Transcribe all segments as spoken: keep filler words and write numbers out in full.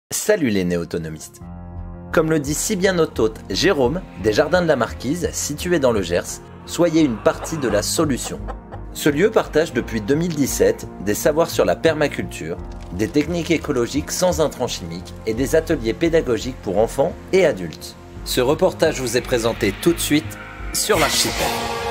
Salut les néo-autonomistes. Comme le dit si bien notre hôte Jérôme, des Jardins de la Marquise, situés dans le Gers, soyez une partie de la solution. Ce lieu partage depuis deux mille dix-sept des savoirs sur la permaculture, des techniques écologiques sans intrants chimiques et des ateliers pédagogiques pour enfants et adultes. Ce reportage vous est présenté tout de suite sur l'archipel.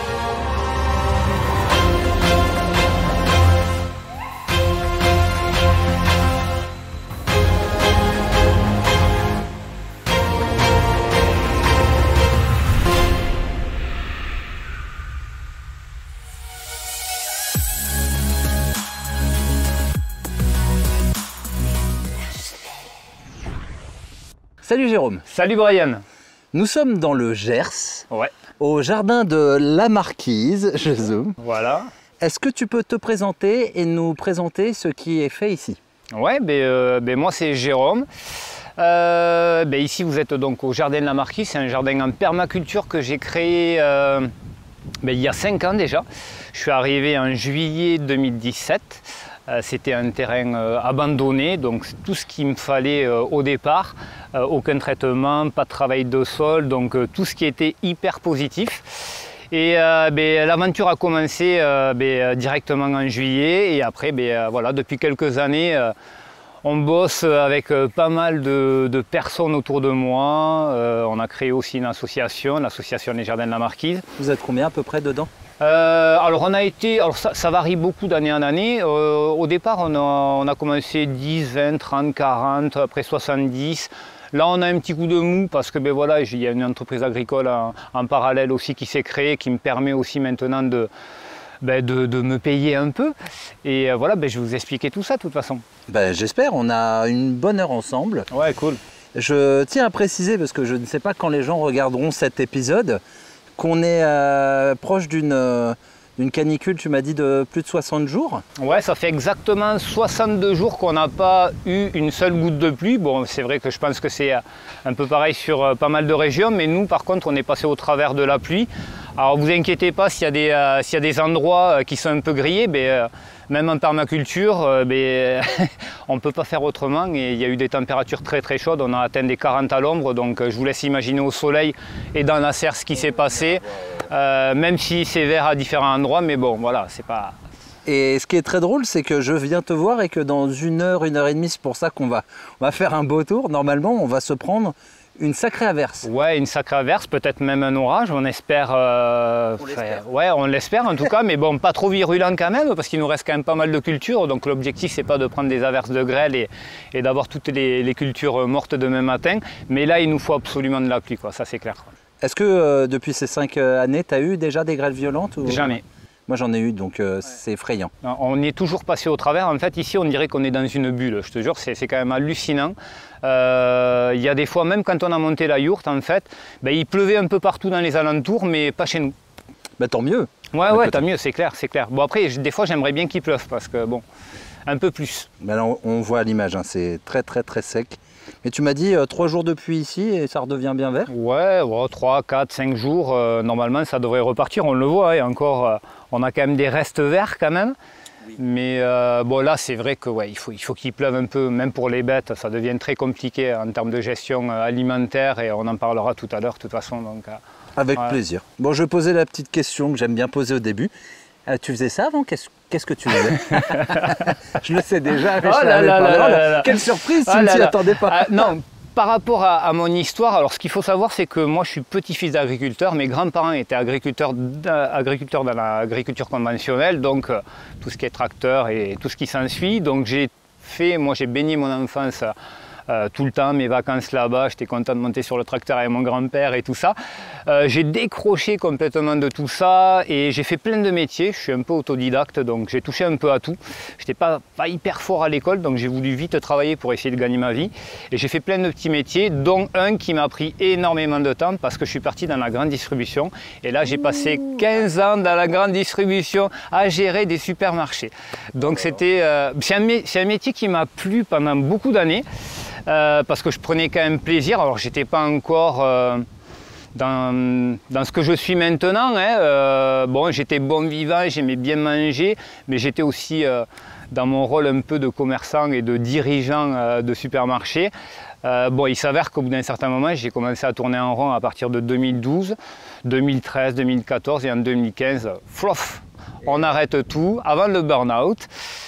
Salut Jérôme. Salut Brian. Nous sommes dans le Gers, Ouais. au jardin de la Marquise, je zoome. Voilà. Est-ce que tu peux te présenter et nous présenter ce qui est fait ici? Ouais, ben, euh, ben moi c'est Jérôme. Euh, ben ici vous êtes donc au jardin de la Marquise, c'est un jardin en permaculture que j'ai créé euh, ben, il y a cinq ans déjà. Je suis arrivé en juillet deux mille dix-sept. Euh, C'était un terrain euh, abandonné, donc tout ce qu'il me fallait euh, au départ. Euh, aucun traitement, pas de travail de sol, donc euh, tout ce qui était hyper positif. Et euh, ben, l'aventure a commencé euh, ben, directement en juillet et après, ben, euh, voilà, depuis quelques années, euh, on bosse avec euh, pas mal de, de personnes autour de moi. Euh, on a créé aussi une association, l'association des Jardins de la Marquise. Vous êtes combien à peu près dedans? Euh, alors on a été, alors ça, ça varie beaucoup d'année en année. Euh, au départ on a, on a commencé dix, vingt, trente, quarante, après soixante-dix. Là on a un petit coup de mou parce que ben voilà, il y a une entreprise agricole en, en parallèle aussi qui s'est créée, qui me permet aussi maintenant de, ben de, de me payer un peu. Et euh, voilà, ben je vais vous expliquer tout ça de toute façon. Ben, j'espère, on a une bonne heure ensemble. Ouais, cool. Je tiens à préciser, parce que je ne sais pas quand les gens regarderont cet épisode, qu'on est euh, proche d'une euh, d'une canicule, tu m'as dit, de plus de soixante jours. Ouais, ça fait exactement soixante-deux jours qu'on n'a pas eu une seule goutte de pluie. Bon, c'est vrai que je pense que c'est un peu pareil sur pas mal de régions, mais nous, par contre, on est passé au travers de la pluie. Alors, vous inquiétez pas, s'il y a des, euh, s'il y a des endroits qui sont un peu grillés, ben, euh, même en permaculture, euh, ben, on ne peut pas faire autrement. Et il y a eu des températures très très chaudes, on a atteint des quarante à l'ombre, donc je vous laisse imaginer au soleil et dans la serre ce qui s'est passé. Euh, même si c'est vert à différents endroits, mais bon, voilà, c'est pas... Et ce qui est très drôle, c'est que je viens te voir et que dans une heure, une heure et demie, c'est pour ça qu'on va, on va faire un beau tour. Normalement, on va se prendre une sacrée averse. Ouais, une sacrée averse, peut-être même un orage, on espère. Euh, on l'espère. Ouais, on l'espère en tout cas, mais bon, pas trop virulent quand même, parce qu'il nous reste quand même pas mal de cultures. Donc l'objectif, c'est pas de prendre des averses de grêle et, et d'avoir toutes les, les cultures mortes demain matin. Mais là, il nous faut absolument de la pluie, quoi, ça c'est clair. Quoi. Est-ce que euh, depuis ces cinq euh, années, tu as eu déjà des grêles violentes ou... Jamais. Moi j'en ai eu, donc euh, ouais. C'est effrayant. On est toujours passé au travers. En fait, ici, on dirait qu'on est dans une bulle. Je te jure, c'est quand même hallucinant. Euh, il y a des fois, même quand on a monté la yourte, en fait, ben, il pleuvait un peu partout dans les alentours, mais pas chez nous. Ben, tant mieux. Ouais, ouais, tant mieux, c'est clair, c'est clair. Bon, après, des fois, j'aimerais bien qu'il pleuve, parce que, bon, un peu plus. Ben là, on voit à l'image, hein, c'est très, très, très sec. Mais tu m'as dit euh, trois jours de pluie ici et ça redevient bien vert? Ouais, ouais trois, quatre, cinq jours, euh, normalement ça devrait repartir, on le voit, et encore, euh, on a quand même des restes verts quand même. Oui. Mais euh, bon là c'est vrai que ouais, il faut, il faut qu'il pleuve un peu, même pour les bêtes, ça devient très compliqué en termes de gestion alimentaire et on en parlera tout à l'heure de toute façon. Donc, euh, Avec ouais. plaisir. Bon, je vais poser la petite question que j'aime bien poser au début. Euh, tu faisais ça avant? Qu'est-ce Qu'est-ce que tu faisais? Je le sais déjà. Oh là là là là là là. Quelle surprise, oh tu ne t'y là attendais pas. Ah, non, par rapport à, à mon histoire, alors ce qu'il faut savoir, c'est que moi je suis petit-fils d'agriculteur. Mes grands-parents étaient agriculteurs, agriculteurs dans l'agriculture conventionnelle, donc euh, tout ce qui est tracteur et tout ce qui s'ensuit. Donc j'ai fait, moi j'ai baigné mon enfance Euh, tout le temps, mes vacances là-bas, j'étais content de monter sur le tracteur avec mon grand-père et tout ça. Euh, j'ai décroché complètement de tout ça et j'ai fait plein de métiers. Je suis un peu autodidacte, donc j'ai touché un peu à tout. Je n'étais pas, pas hyper fort à l'école, donc j'ai voulu vite travailler pour essayer de gagner ma vie. Et j'ai fait plein de petits métiers, dont un qui m'a pris énormément de temps parce que je suis parti dans la grande distribution. Et là, j'ai passé quinze ans dans la grande distribution à gérer des supermarchés. Donc c'était, euh, c'est un, un métier qui m'a plu pendant beaucoup d'années. Euh, parce que je prenais quand même plaisir. Alors j'étais pas encore euh, dans, dans ce que je suis maintenant. Hein. Euh, bon, j'étais bon vivant, j'aimais bien manger, mais j'étais aussi euh, dans mon rôle un peu de commerçant et de dirigeant euh, de supermarché. Euh, bon, il s'avère qu'au bout d'un certain moment, j'ai commencé à tourner en rond à partir de deux mille douze, deux mille treize, deux mille quatorze et en deux mille quinze, flof, on arrête tout avant le burn-out.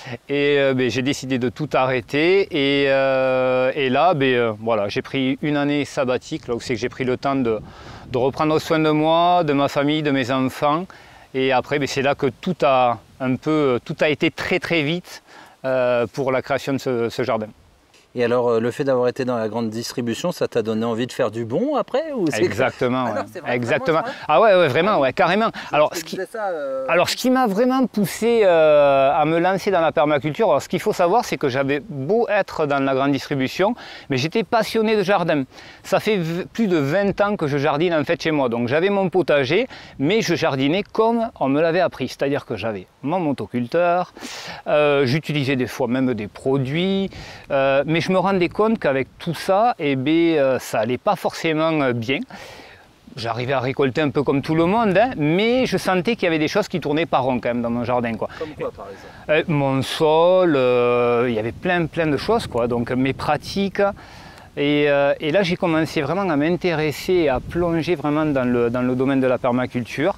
Et euh, ben, j'ai décidé de tout arrêter. Et, euh, et là, ben, euh, voilà, j'ai pris une année sabbatique, là où c'est que j'ai pris le temps de, de reprendre soin de moi, de ma famille, de mes enfants. Et après, ben, c'est là que tout a, un peu, tout a été très très vite euh, pour la création de ce, ce jardin. Et alors, le fait d'avoir été dans la grande distribution, ça t'a donné envie de faire du bon après ou Exactement, que... ouais. ah non, vrai, Exactement. Vraiment, ah ouais, ouais, vraiment, ouais, carrément. Alors, ce qui, ça, euh... alors, ce qui m'a vraiment poussé euh, à me lancer dans la permaculture, alors, ce qu'il faut savoir, c'est que j'avais beau être dans la grande distribution, mais j'étais passionné de jardin. Ça fait plus de vingt ans que je jardine en fait chez moi. Donc, j'avais mon potager, mais je jardinais comme on me l'avait appris. C'est-à-dire que j'avais mon motoculteur, euh, j'utilisais des fois même des produits, euh, mais je me rendais compte qu'avec tout ça, eh bien, euh, ça n'allait pas forcément bien. J'arrivais à récolter un peu comme tout le monde, hein, mais je sentais qu'il y avait des choses qui tournaient pas rond quand même dans mon jardin, quoi. Comme quoi, par exemple? euh, Mon sol, euh, il y avait plein plein de choses, quoi. Donc mes pratiques. Et, euh, et là, j'ai commencé vraiment à m'intéresser, à plonger vraiment dans le, dans le domaine de la permaculture.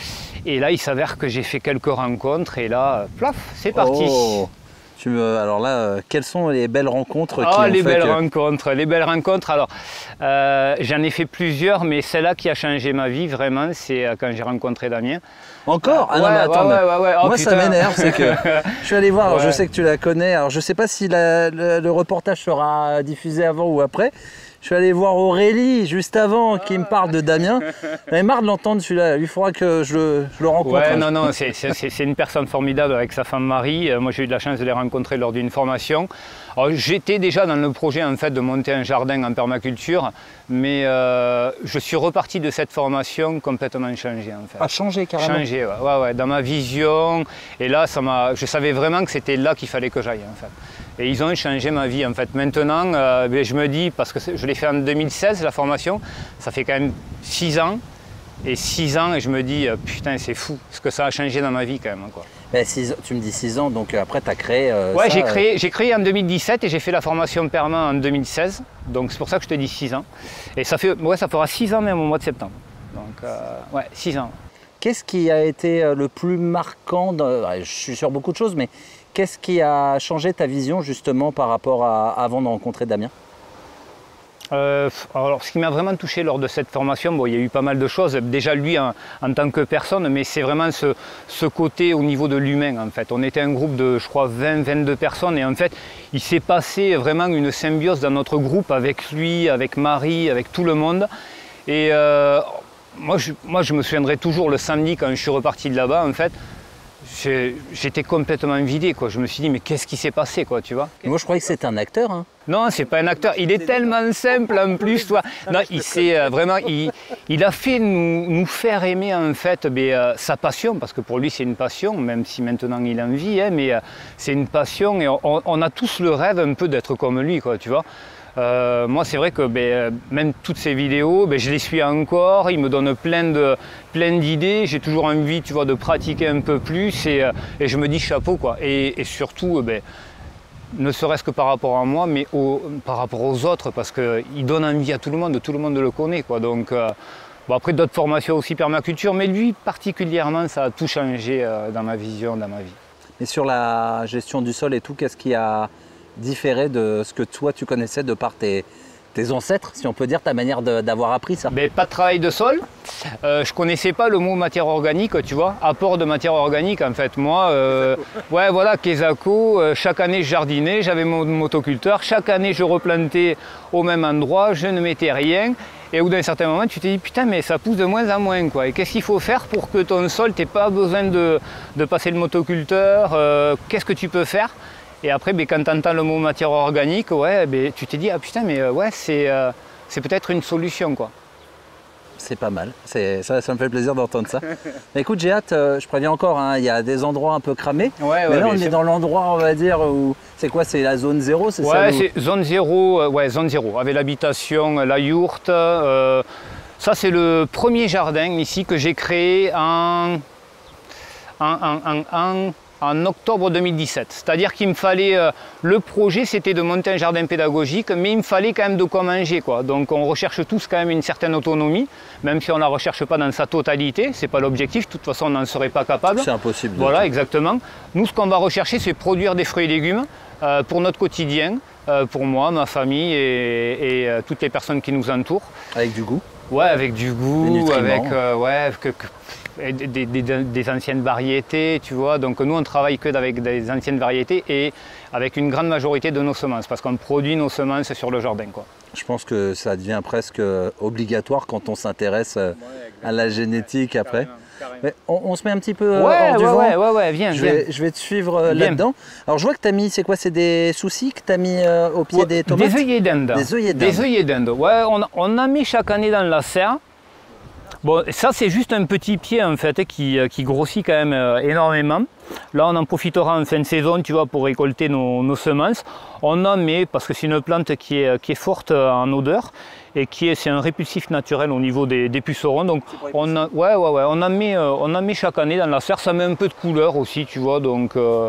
Et là, il s'avère que j'ai fait quelques rencontres et là, plaf, c'est parti. Oh. Tu me... Alors là, euh, quelles sont les belles rencontres oh, qui ont les fait belles que... rencontres, les belles rencontres. Alors, euh, j'en ai fait plusieurs, mais celle-là qui a changé ma vie vraiment, c'est quand j'ai rencontré Damien. Encore? Ah non, ouais, mais attends, ouais, ouais, ouais. Oh, moi putain. ça m'énerve, c'est que je suis allé voir, alors, Ouais. je sais que tu la connais, alors je sais pas si la, le, le reportage sera diffusé avant ou après. Je suis allé voir Aurélie juste avant qui me parle de Damien. J'en ai marre de l'entendre celui-là, il faudra que je le, je le rencontre. Ouais, non, non, c'est une personne formidable avec sa femme Marie. Moi j'ai eu de la chance de les rencontrer lors d'une formation. J'étais déjà dans le projet en fait de monter un jardin en permaculture, mais euh, je suis reparti de cette formation complètement changé en fait. A changé carrément. Changé, ouais, ouais, ouais, dans ma vision. Et là, ça m'a, je savais vraiment que c'était là qu'il fallait que j'aille en fait. Et ils ont changé ma vie en fait. Maintenant, euh, ben, je me dis, parce que je l'ai fait en deux mille seize la formation, ça fait quand même six ans. Et six ans, et je me dis, euh, putain, c'est fou, ce que ça a changé dans ma vie quand même, quoi. Ben, six, tu me dis six ans, donc après tu as créé. Euh, ouais, j'ai euh... créé, j'ai créé en deux mille dix-sept et j'ai fait la formation perma en deux mille seize. Donc c'est pour ça que je te dis six ans. Et ça, fait, ouais, ça fera six ans même au mois de septembre. Donc, euh, ouais, six ans. Qu'est-ce qui a été le plus marquant de... Je suis sur beaucoup de choses, mais qu'est-ce qui a changé ta vision justement par rapport à avant de rencontrer Damien? Euh, alors, ce qui m'a vraiment touché lors de cette formation, bon, il y a eu pas mal de choses. Déjà lui en, en tant que personne, mais c'est vraiment ce, ce côté au niveau de l'humain en fait. On était un groupe de, je crois, vingt, vingt-deux personnes et en fait, il s'est passé vraiment une symbiose dans notre groupe avec lui, avec Marie, avec tout le monde. Et euh, moi, je, moi, je me souviendrai toujours le samedi quand je suis reparti de là-bas en fait. J'étais complètement vidé, quoi. Je me suis dit, mais qu'est-ce qui s'est passé, quoi, tu vois? Moi, je croyais que c'était un acteur. Hein. Non, c'est pas un acteur. Il est tellement simple en plus, toi. Non, il s'est euh, vraiment, il, il a fait nous, nous faire aimer en fait, mais, euh, sa passion, parce que pour lui c'est une passion, même si maintenant il en vit, hein, mais euh, c'est une passion et on, on a tous le rêve un peu d'être comme lui, quoi, tu vois. Euh, moi, c'est vrai que ben, même toutes ces vidéos, ben, je les suis encore, il me donne plein de plein d'idées, j'ai toujours envie, tu vois, de pratiquer un peu plus et, et je me dis chapeau, quoi. Et, et surtout, ben, ne serait-ce que par rapport à moi, mais au, par rapport aux autres, parce qu'il donne envie à tout le monde, tout le monde le connaît, quoi. Donc, euh, bon, après d'autres formations aussi permaculture, mais lui particulièrement, ça a tout changé euh, dans ma vision, dans ma vie. Et sur la gestion du sol et tout, qu'est-ce qui a différé de ce que toi tu connaissais de par tes, tes ancêtres, si on peut dire, ta manière d'avoir appris ça? Mais pas de travail de sol, euh, je connaissais pas le mot matière organique, tu vois, apport de matière organique en fait. Moi, euh, ouais voilà, Quesaco, euh, chaque année je jardinais, j'avais mon motoculteur, chaque année je replantais au même endroit, je ne mettais rien. Et au bout d'un certain moment, tu t'es dit, putain, mais ça pousse de moins en moins, quoi. Et qu'est-ce qu'il faut faire pour que ton sol, tu n'aies pas besoin de, de passer le motoculteur, euh, qu'est-ce que tu peux faire? Et après, ben, quand tu entends le mot matière organique, ouais, ben, tu t'es dit, ah putain, mais euh, ouais, c'est euh, peut-être une solution, quoi. C'est pas mal, ça, ça me fait plaisir d'entendre ça. Mais écoute, j'ai hâte, euh, je préviens encore, hein, il y a des endroits un peu cramés. Ouais, mais ouais, là, on est sûr. dans l'endroit, on va dire, où c'est quoi? C'est la zone zéro, c'est ça? Ouais, c'est zone zéro, euh, ouais, zone zéro, avec l'habitation, la yourte. Euh, ça, c'est le premier jardin ici que j'ai créé en, en, en, en, en en octobre deux mille dix-sept. C'est-à-dire qu'il me fallait, euh, le projet c'était de monter un jardin pédagogique, mais il me fallait quand même de quoi manger, quoi. Donc on recherche tous quand même une certaine autonomie, même si on ne la recherche pas dans sa totalité, c'est pas l'objectif, de toute façon on n'en serait pas capable. C'est impossible. Voilà, exactement. Nous, ce qu'on va rechercher, c'est produire des fruits et légumes euh, pour notre quotidien, euh, pour moi, ma famille et, et euh, toutes les personnes qui nous entourent. Avec du goût. Ouais, avec du goût, avec euh, ouais, que, que, des, des, des anciennes variétés, tu vois. Donc nous, on travaille que avec des anciennes variétés et avec une grande majorité de nos semences, parce qu'on produit nos semences sur le jardin, quoi. Je pense que ça devient presque obligatoire quand on s'intéresse à la génétique après. Mais on, on se met un petit peu ouais, hors du ouais, vent. Ouais, ouais, ouais, viens, je, viens. Vais, je vais te suivre là-dedans. Alors je vois que tu as mis, c'est quoi, c'est des soucis que tu as mis euh, au pied ouais, des tomates? Des œillets d'Inde. Des œillets d'Inde. Des œillets d'Inde. Ouais, on, on a mis chaque année dans la serre. Bon, ça c'est juste un petit pied en fait qui, qui grossit quand même euh, énormément. Là on en profitera en fin de saison, tu vois, pour récolter nos, nos semences. On en met, parce que c'est une plante qui est, qui est forte en odeur et qui est, c'est un répulsif naturel au niveau des, des pucerons. Donc on, a, ouais, ouais, ouais, on, en met, euh, on en met chaque année dans la serre, ça met un peu de couleur aussi, tu vois, donc euh,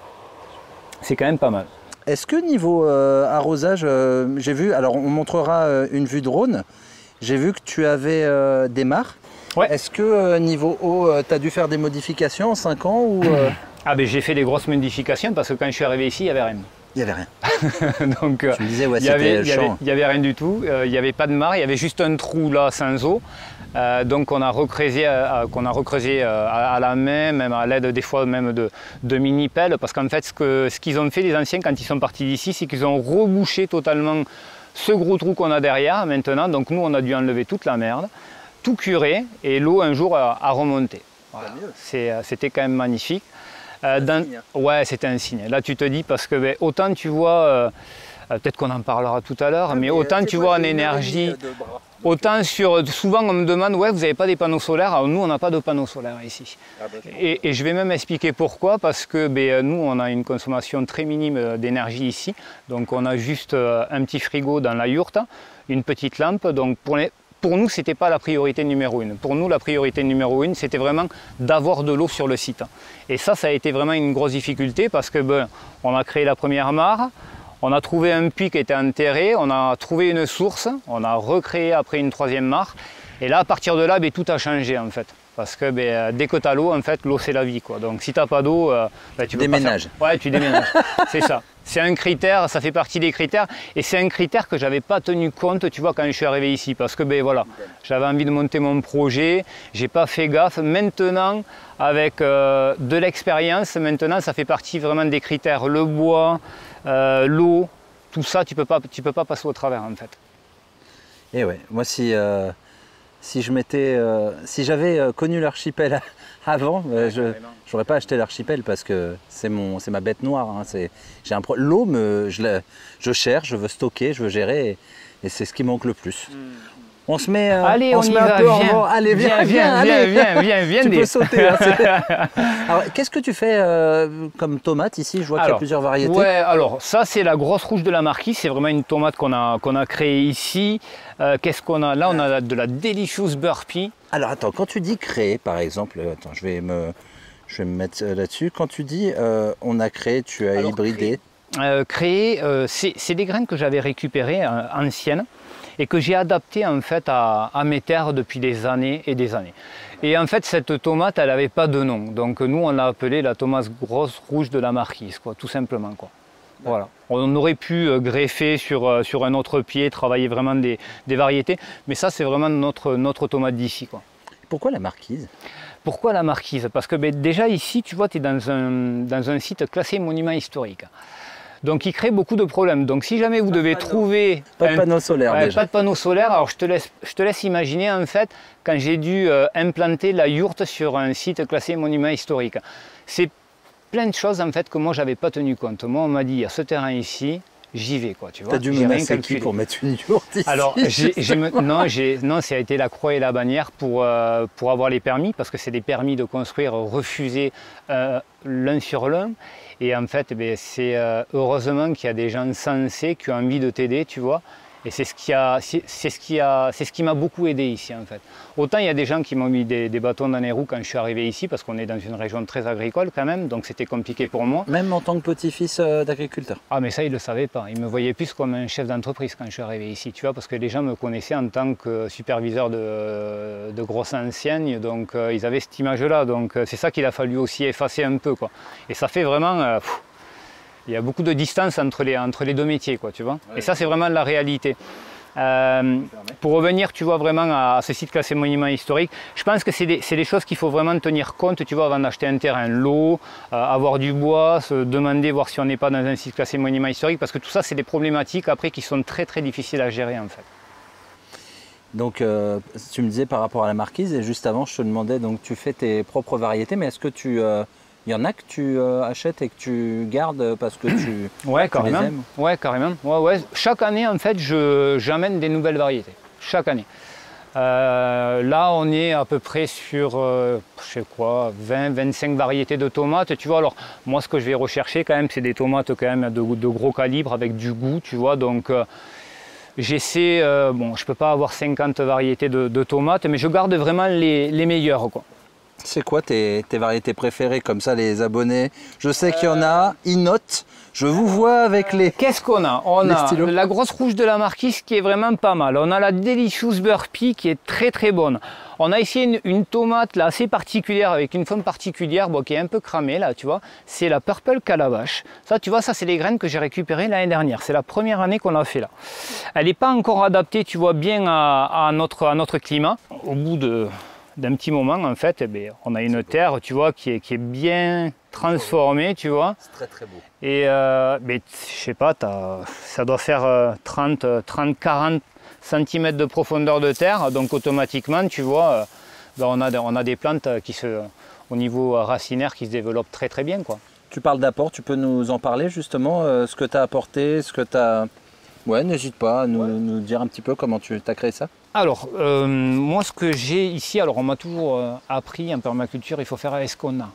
c'est quand même pas mal. Est-ce que niveau euh, arrosage, euh, j'ai vu, alors on montrera euh, une vue drone. J'ai vu que tu avais euh, des mares. Ouais. Est-ce que euh, niveau eau, euh, tu as dû faire des modifications en cinq ans ou, euh... Ah ben j'ai fait des grosses modifications parce que quand je suis arrivé ici, il n'y avait rien. Il n'y avait rien. Donc, tu me disais, ouais, il n'y avait, avait, avait rien du tout. Euh, il n'y avait pas de mare, il y avait juste un trou là sans eau. Euh, donc on a recreusé, euh, qu'on a recreusé euh, à, à la main, même à l'aide des fois même de, de mini-pelles. Parce qu'en fait, ce que, ce qu'ils ont fait les anciens quand ils sont partis d'ici, c'est qu'ils ont rebouché totalement ce gros trou qu'on a derrière maintenant. Donc nous, on a dû enlever toute la merde, tout curer et l'eau un jour a, a remonté. Voilà. C'était quand même magnifique. Euh, dans... Ouais, c'était un signe. Là, tu te dis parce que ben, autant tu vois, euh, peut-être qu'on en parlera tout à l'heure, ah, mais, mais autant tu vois en énergie, autant sur. Souvent, on me demande, ouais, vous n'avez pas des panneaux solaires. Alors nous, on n'a pas de panneaux solaires ici. Ah, bah, et, et je vais même expliquer pourquoi, parce que ben, nous, on a une consommation très minime d'énergie ici. Donc, on a juste un petit frigo dans la yourte, une petite lampe. Donc, pour les Pour nous, ce n'était pas la priorité numéro une. Pour nous, la priorité numéro une, c'était vraiment d'avoir de l'eau sur le site. Et ça, ça a été vraiment une grosse difficulté parce que ben, on a créé la première mare, on a trouvé un puits qui était enterré, on a trouvé une source, on a recréé après une troisième mare. Et là, à partir de là, ben, tout a changé en fait. Parce que ben, dès que tu as l'eau, en fait, l'eau c'est la vie, quoi. Donc si tu n'as pas d'eau, euh, ben, tu peux déménages. Pas faire... Ouais, tu déménages. C'est ça. C'est un critère, ça fait partie des critères. Et c'est un critère que je n'avais pas tenu compte, tu vois, quand je suis arrivé ici. Parce que ben voilà, j'avais envie de monter mon projet, j'ai pas fait gaffe. Maintenant, avec euh, de l'expérience, maintenant ça fait partie vraiment des critères. Le bois, euh, l'eau, tout ça, tu peux pas, tu peux pas passer au travers en fait. Et ouais, moi si. Euh... Si je m'étais, euh, si j'avais euh, connu l'archipel avant, euh, je n'aurais pas acheté l'archipel parce que c'est mon, c'est ma bête noire. Hein, j'ai un pro... L'eau, me, je, la, je cherche, je veux stocker, je veux gérer, et, et c'est ce qui manque le plus. Mm. On se met, euh, allez, on, on se y met va, un peu viens, en Allez, viens, viens, viens, allez. viens, viens, viens. Tu des... peux sauter. Hein, alors, qu'est-ce que tu fais euh, comme tomate ici? Je vois qu'il y a plusieurs variétés. Ouais, alors ça c'est la grosse rouge de la marquise. C'est vraiment une tomate qu'on a, qu'on a créée ici. Euh, qu'est-ce qu'on a? Là, on a de la Delicious Burpee. Alors attends, quand tu dis créer, par exemple, attends, je vais me, je vais me mettre là-dessus. Quand tu dis euh, on a créé, tu as alors, hybridé. Créer, euh, créer euh, c'est des graines que j'avais récupérées euh, anciennes et que j'ai adaptées en fait à, à mes terres depuis des années et des années. Et en fait, cette tomate, elle n'avait pas de nom. Donc nous, on l'a appelée la tomate grosse rouge de la marquise, quoi, tout simplement, quoi. Voilà. On aurait pu greffer sur, sur un autre pied, travailler vraiment des, des variétés, mais ça c'est vraiment notre, notre tomate d'ici, quoi. Pourquoi la marquise? Pourquoi la marquise? Parce que ben, déjà ici, tu vois, tu es dans un, dans un site classé monument historique. Donc il crée beaucoup de problèmes. Donc si jamais vous pas devez de trouver... Pas de panneaux solaires ouais, déjà. Pas de panneaux solaires, alors je te laisse, je te laisse imaginer en fait quand j'ai dû euh, implanter la yourte sur un site classé monument historique. C'est plein de choses en fait que moi j'avais pas tenu compte. Moi on m'a dit, il y a ce terrain ici, j'y vais, quoi, tu vois. T'as dû menacer qui pour mettre une yourte ici? Alors j'ai, j'ai, non, non, ça a été la croix et la bannière pour, euh, pour avoir les permis, parce que c'est des permis de construire refusés euh, l'un sur l'un. Et en fait, eh c'est euh, heureusement qu'il y a des gens sensés qui ont envie de t'aider, tu vois. Et c'est ce qui a, c'est ce qui a, c'est ce qui m'a beaucoup aidé ici en fait. Autant il y a des gens qui m'ont mis des, des bâtons dans les roues quand je suis arrivé ici, parce qu'on est dans une région très agricole quand même, donc c'était compliqué pour moi. Même en tant que petit-fils euh, d'agriculteur? Ah mais ça ils ne le savaient pas, ils me voyaient plus comme un chef d'entreprise quand je suis arrivé ici, tu vois, parce que les gens me connaissaient en tant que superviseur de, de grosses enseignes, donc euh, ils avaient cette image-là, donc euh, c'est ça qu'il a fallu aussi effacer un peu, quoi. Et ça fait vraiment... Euh, pff, il y a beaucoup de distance entre les, entre les deux métiers, quoi, tu vois. Ouais, et ça, c'est vraiment la réalité. Euh, pour revenir, tu vois, vraiment à, à ce site classé monument historique, je pense que c'est des, des choses qu'il faut vraiment tenir compte, tu vois, avant d'acheter un terrain. L'eau, euh, avoir du bois, se demander, voir si on n'est pas dans un site classé monument historique, parce que tout ça, c'est des problématiques après qui sont très très difficiles à gérer, en fait. Donc, euh, tu me disais par rapport à la marquise, et juste avant, je te demandais, donc tu fais tes propres variétés, mais est-ce que tu... Euh, il y en a que tu euh, achètes et que tu gardes parce que tu, ouais, tu carrément. les aimes? Ouais, carrément. Ouais, ouais. Chaque année, en fait, j'amène des nouvelles variétés. Chaque année. Euh, là, on est à peu près sur, euh, je sais quoi, vingt, vingt-cinq variétés de tomates. Tu vois, alors, moi, ce que je vais rechercher, quand même, c'est des tomates quand même de, de gros calibre, avec du goût, tu vois. Donc, euh, j'essaie, euh, bon, je ne peux pas avoir cinquante variétés de, de tomates, mais je garde vraiment les, les meilleures, quoi. C'est quoi tes, tes variétés préférées, comme ça les abonnés? Je sais qu'il y en a, ils notent. Je vous vois avec les... Qu'est-ce qu'on a? On a stylos. La grosse rouge de la marquise qui est vraiment pas mal. On a la Delicious Burpee qui est très très bonne. On a ici une, une tomate là, assez particulière, avec une forme particulière, bon, qui est un peu cramée là, tu vois. C'est la Purple Calabash. Ça, tu vois, ça c'est les graines que j'ai récupérées l'année dernière. C'est la première année qu'on a fait là. Elle n'est pas encore adaptée, tu vois, bien à, à, notre, à notre climat. Au bout de... d'un petit moment, en fait, eh bien, on a une terre, tu vois, qui est, qui est bien transformée, tu vois. C'est très très beau. Et euh, ben, je sais pas, ça doit faire euh, trente, quarante centimètres de profondeur de terre, donc automatiquement, tu vois, euh, ben, on, a, on a des plantes qui se, au niveau racinaire qui se développent très très bien, quoi. Tu parles d'apport, tu peux nous en parler justement, euh, ce que tu as apporté, ce que tu as... Ouais, n'hésite pas à nous, ouais. nous dire un petit peu comment tu as créé ça. Alors, euh, moi ce que j'ai ici, alors on m'a toujours euh, appris en permaculture, il faut faire avec ce qu'on a.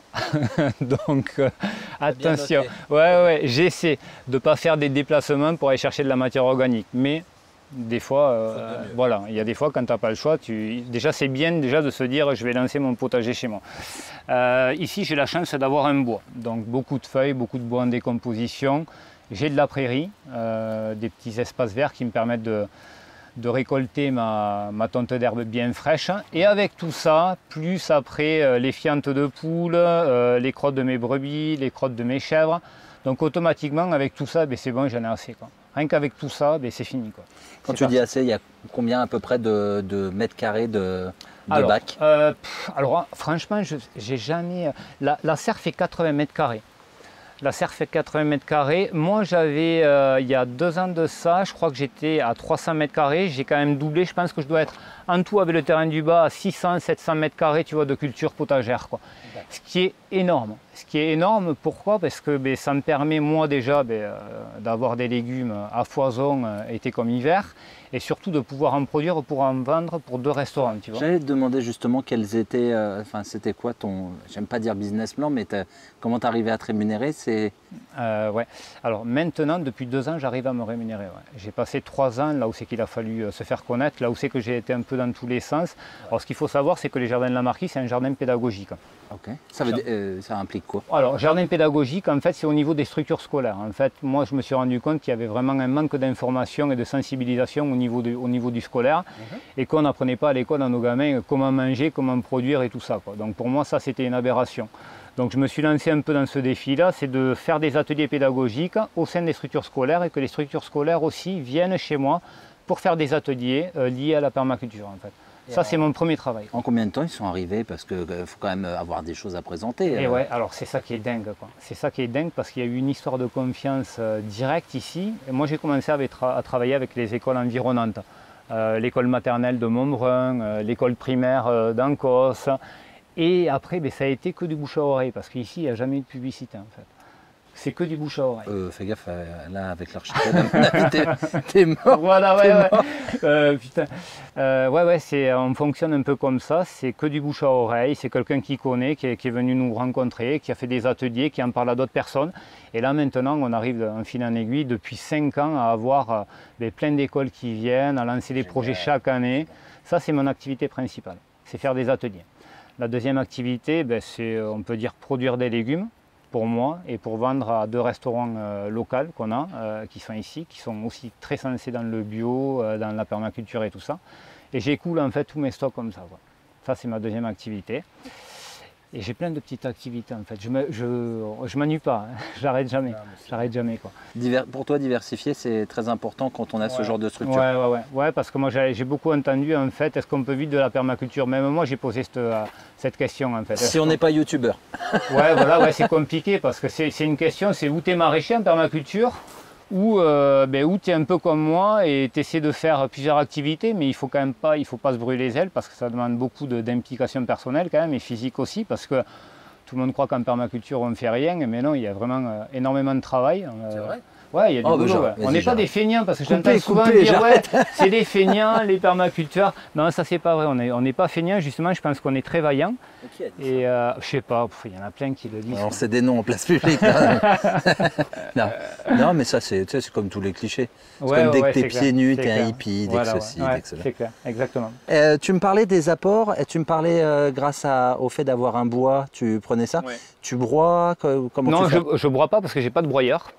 Donc euh, attention, ouais, ouais, j'essaie de ne pas faire des déplacements pour aller chercher de la matière organique. Mais des fois, euh, voilà, il y a des fois quand tu n'as pas le choix, tu... déjà c'est bien déjà de se dire je vais lancer mon potager chez moi. Euh, ici j'ai la chance d'avoir un bois, donc beaucoup de feuilles, beaucoup de bois en décomposition. J'ai de la prairie, euh, des petits espaces verts qui me permettent de, de récolter ma, ma tonte d'herbe bien fraîche. Et avec tout ça, plus après euh, les fientes de poules, euh, les crottes de mes brebis, les crottes de mes chèvres. Donc automatiquement, avec tout ça, ben, c'est bon, j'en ai assez, quoi. Rien qu'avec tout ça, ben, c'est fini, quoi. Quand tu dis assez, il y a combien à peu près de, de mètres carrés de, de alors, bac euh, pff, Alors franchement, j'ai jamais... La, la serre fait quatre-vingts mètres carrés. La serre fait quatre-vingts mètres carrés. Moi, j'avais, euh, il y a deux ans de ça, je crois que j'étais à trois cents mètres carrés. J'ai quand même doublé. Je pense que je dois être en tout avec le terrain du bas à six cents, sept cents mètres carrés, tu vois, de culture potagère, quoi. Ce qui est énorme. Ce qui est énorme, pourquoi? Parce que ben, ça me permet, moi déjà, ben, euh, d'avoir des légumes à foison, euh, été comme hiver. Et surtout de pouvoir en produire pour en vendre pour deux restaurants, tu vois. J'allais te demander justement quels étaient, euh, enfin c'était quoi ton, j'aime pas dire business plan, mais comment tu arrivais à te rémunérer, c'est... Euh, ouais. Alors maintenant, depuis deux ans, j'arrive à me rémunérer. Ouais. J'ai passé trois ans là où c'est qu'il a fallu euh, se faire connaître, là où c'est que j'ai été un peu dans tous les sens. Alors ce qu'il faut savoir, c'est que les jardins de la Marquise, c'est un jardin pédagogique. Ok. Ça, veut, euh, ça implique quoi? Alors, jardin pédagogique, en fait, c'est au niveau des structures scolaires. En fait, moi, je me suis rendu compte qu'il y avait vraiment un manque d'information et de sensibilisation au niveau, de, au niveau du scolaire, mm-hmm. et qu'on n'apprenait pas à l'école à nos gamins comment manger, comment produire et tout ça, quoi. Donc, pour moi, ça, c'était une aberration. Donc, je me suis lancé un peu dans ce défi-là, c'est de faire des ateliers pédagogiques au sein des structures scolaires et que les structures scolaires aussi viennent chez moi pour faire des ateliers euh, liés à la permaculture, en fait. Ça, c'est mon premier travail. En combien de temps ils sont arrivés? Parce qu'il euh, faut quand même avoir des choses à présenter. Et euh... ouais, alors c'est ça qui est dingue, quoi. C'est ça qui est dingue parce qu'il y a eu une histoire de confiance euh, directe ici. Et moi, j'ai commencé à, tra à travailler avec les écoles environnantes. Euh, l'école maternelle de Montbrun, euh, l'école primaire euh, d'Ancos. Et après, ben, ça a été que du bouche à oreille parce qu'ici, il n'y a jamais eu de publicité, en fait. C'est que du bouche à oreille. Euh, fais gaffe, euh, là, avec l'architecte, t'es, t'es mort. Voilà, ouais, t'es ouais. mort. Euh, putain. Euh, ouais, ouais, c'est, on fonctionne un peu comme ça. C'est que du bouche à oreille. C'est quelqu'un qui connaît, qui est, qui est venu nous rencontrer, qui a fait des ateliers, qui en parle à d'autres personnes. Et là, maintenant, on arrive en fil en aiguille depuis cinq ans à avoir euh, ben, plein d'écoles qui viennent, à lancer des projets chaque année. Ça, c'est mon activité principale. C'est faire des ateliers. La deuxième activité, ben, c'est, on peut dire, produire des légumes. Pour moi et pour vendre à deux restaurants euh, locaux qu'on a, euh, qui sont ici, qui sont aussi très sensés dans le bio, euh, dans la permaculture et tout ça. Et j'écoule en fait tous mes stocks comme ça, quoi. Ça, c'est ma deuxième activité. Et j'ai plein de petites activités en fait. Je ne je, je m'ennuie pas, hein. J'arrête jamais. J'arrête jamais, quoi. Divers, pour toi, diversifier, c'est très important quand on a Ouais. ce genre de structure. Ouais, ouais, ouais. Ouais, parce que moi j'ai j'ai beaucoup entendu en fait, est-ce qu'on peut vivre de la permaculture? Même moi j'ai posé cette, euh, cette question en fait. Si on n'est pas youtubeur. Ouais, voilà, ouais, c'est compliqué parce que c'est c'est une question, c'est où tu es maraîcher en permaculture ou euh, ben, où tu es un peu comme moi et tu essaies de faire plusieurs activités, mais il faut quand même pas, il faut pas se brûler les ailes parce que ça demande beaucoup de- d'implication personnelle quand même et physique aussi parce que tout le monde croit qu'en permaculture on ne fait rien, mais non, il y a vraiment euh, énormément de travail. Euh, C'est vrai? Ouais, il y a du Oh, bah, boulot, j'arrête. ouais. On Vas-y, n'est pas j'arrête. des feignants parce que Coupez, j'entends souvent coupez, dire ouais, j'arrête. c'est des feignants les permaculteurs. Non, ça c'est pas vrai, on n'est on n'est pas feignants, justement, je pense qu'on est très vaillants. Et euh, je sais pas, pff, il y en a plein qui le disent. Alors, c'est des noms en place publique. hein. non. non, mais ça, c'est tu sais, c'est comme tous les clichés. C'est Ouais, comme dès ouais, que t'es c'est pieds clair, nus, c'est t'es un clair. hippie, dès Voilà, que ouais, ceci, ouais, dès que cela. c'est clair, exactement. Euh, tu me parlais des apports, et tu me parlais euh, grâce à- au fait d'avoir un bois, tu prenais ça. Ouais. Tu broies, co- comment Non, tu fais? je ne broie pas parce que j'ai pas de broyeur.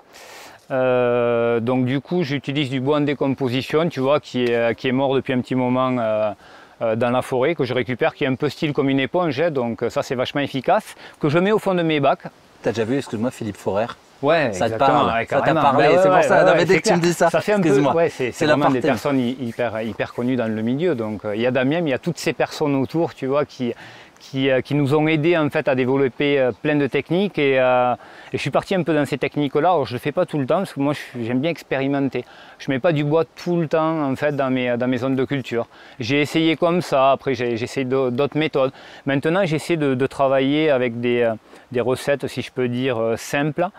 Euh, donc du coup, j'utilise du bois en décomposition, tu vois, qui est, qui est mort depuis un petit moment euh, euh, dans la forêt, que je récupère, qui est un peu style comme une éponge, hein, donc ça c'est vachement efficace, que je mets au fond de mes bacs. T'as déjà vu, excuse-moi, Philippe Forer? Ouais, Ça te exactement, parle, ouais, ça t'a carrément. parlé, Ben c'est ouais, pour ça. ouais, Non, ouais, mais dès c'est que tu me clair. dis ça, ça fait un peu, excuse-moi. ouais, c'est C'est c'est vraiment des l'appartement. personnes hy- hyper, hyper connues dans le milieu. Donc euh, il y a Damien, mais il y a toutes ces personnes autour, tu vois, qui, qui, euh, qui nous ont aidés en fait à développer euh, plein de techniques. Et, euh, et je suis parti un peu dans ces techniques-là. Alors je le fais pas tout le temps parce que moi je suis- j'aime bien expérimenter. Je mets pas du bois tout le temps en fait dans mes, dans mes zones de culture. J'ai essayé comme ça. Après j'ai j'ai essayé d'au- d'autres méthodes. Maintenant j'essaie de, de travailler avec des, euh, des recettes, si je peux dire, euh, simples.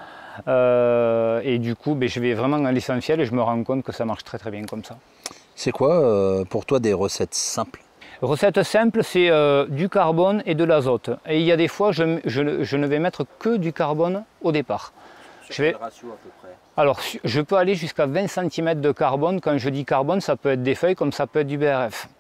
Euh, et du coup, ben, je vais vraiment à l'essentiel et je me rends compte que ça marche très très bien comme ça. C'est quoi euh, pour toi des recettes simples? Recette simple, c'est euh, du carbone et de l'azote. Et il y a des fois, je, je- je ne vais mettre que du carbone au départ. Je vais, ratio à peu près? alors, je peux aller jusqu'à vingt centimètres de carbone. Quand je dis carbone, ça peut être des feuilles comme ça peut être du B R F.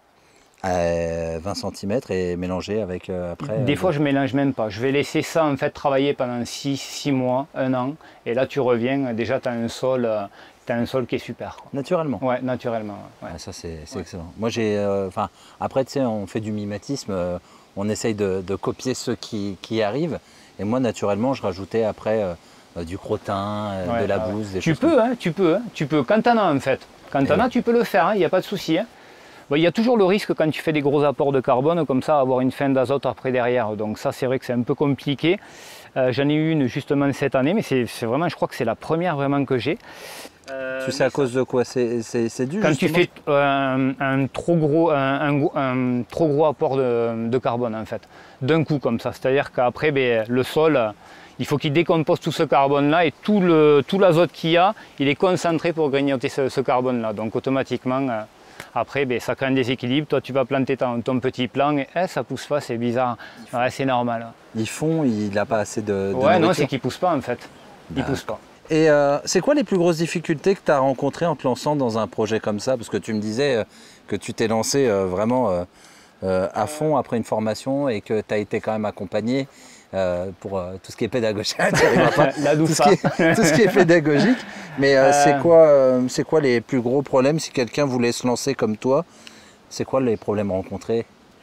Euh, vingt centimètres et mélanger avec euh, après. Des euh, fois, je mélange même pas. Je vais laisser ça en fait travailler pendant six mois, un an. Et là, tu reviens, déjà, tu as un sol, euh, t'as un sol qui est super, quoi. Naturellement. Ouais, naturellement. Ouais. Ah, ça c'est c'est Ouais. excellent. Moi j'ai, euh, enfin après tu sais on fait du mimétisme, euh, on essaye de, de copier ceux qui, qui arrivent. Et moi naturellement je rajoutais après euh, euh, du crottin, euh, Ouais, de la ah ouais. bouse, des Tu choses comme peux, hein, tu peux, hein, tu peux. Quand t'en as en fait, quand t'en Et- as, tu peux le faire. Il n'y a pas de souci. Hein. Bon, il y a toujours le risque quand tu fais des gros apports de carbone comme ça, avoir une fin d'azote après derrière. Donc ça, c'est vrai que c'est un peu compliqué. Euh, J'en ai eu une justement cette année, mais c'est c'est vraiment, je crois que c'est la première vraiment que j'ai. ça. Tu sais à cause de quoi c'est c'est- c'est dû Quand tu justement fais euh, un, un trop gros, un, un gros- un trop gros apport de, de carbone en fait, d'un coup comme ça. C'est-à-dire qu'après, ben, le sol, euh, il faut qu'il décompose tout ce carbone-là et tout le tout l'azote qu'il y a, il est concentré pour grignoter ce, ce carbone-là. Donc automatiquement, euh, après, ben, ça crée un déséquilibre. Toi, tu vas planter ton, ton petit plant et eh, ça pousse pas, c'est bizarre. Ouais, c'est normal. Ils font, il n'a pas assez de, de Ouais, non, nourriture. c'est qu'il pousse pas en fait. Il D'accord. pousse pas. Et euh, c'est quoi les plus grosses difficultés que tu as rencontrées en te lançant dans un projet comme ça? Parce que tu me disais euh, que tu t'es lancé euh, vraiment euh, euh, à fond après une formation et que tu as été quand même accompagné euh, pour euh, tout ce qui est pédagogique. Tu arriveras pas. La tout, ce doufa. qui est, tout ce qui est pédagogique. Mais euh, Euh. c'est quoi, euh, c'est quoi les plus gros problèmes si quelqu'un voulait se lancer comme toi? C'est quoi les problèmes rencontrés?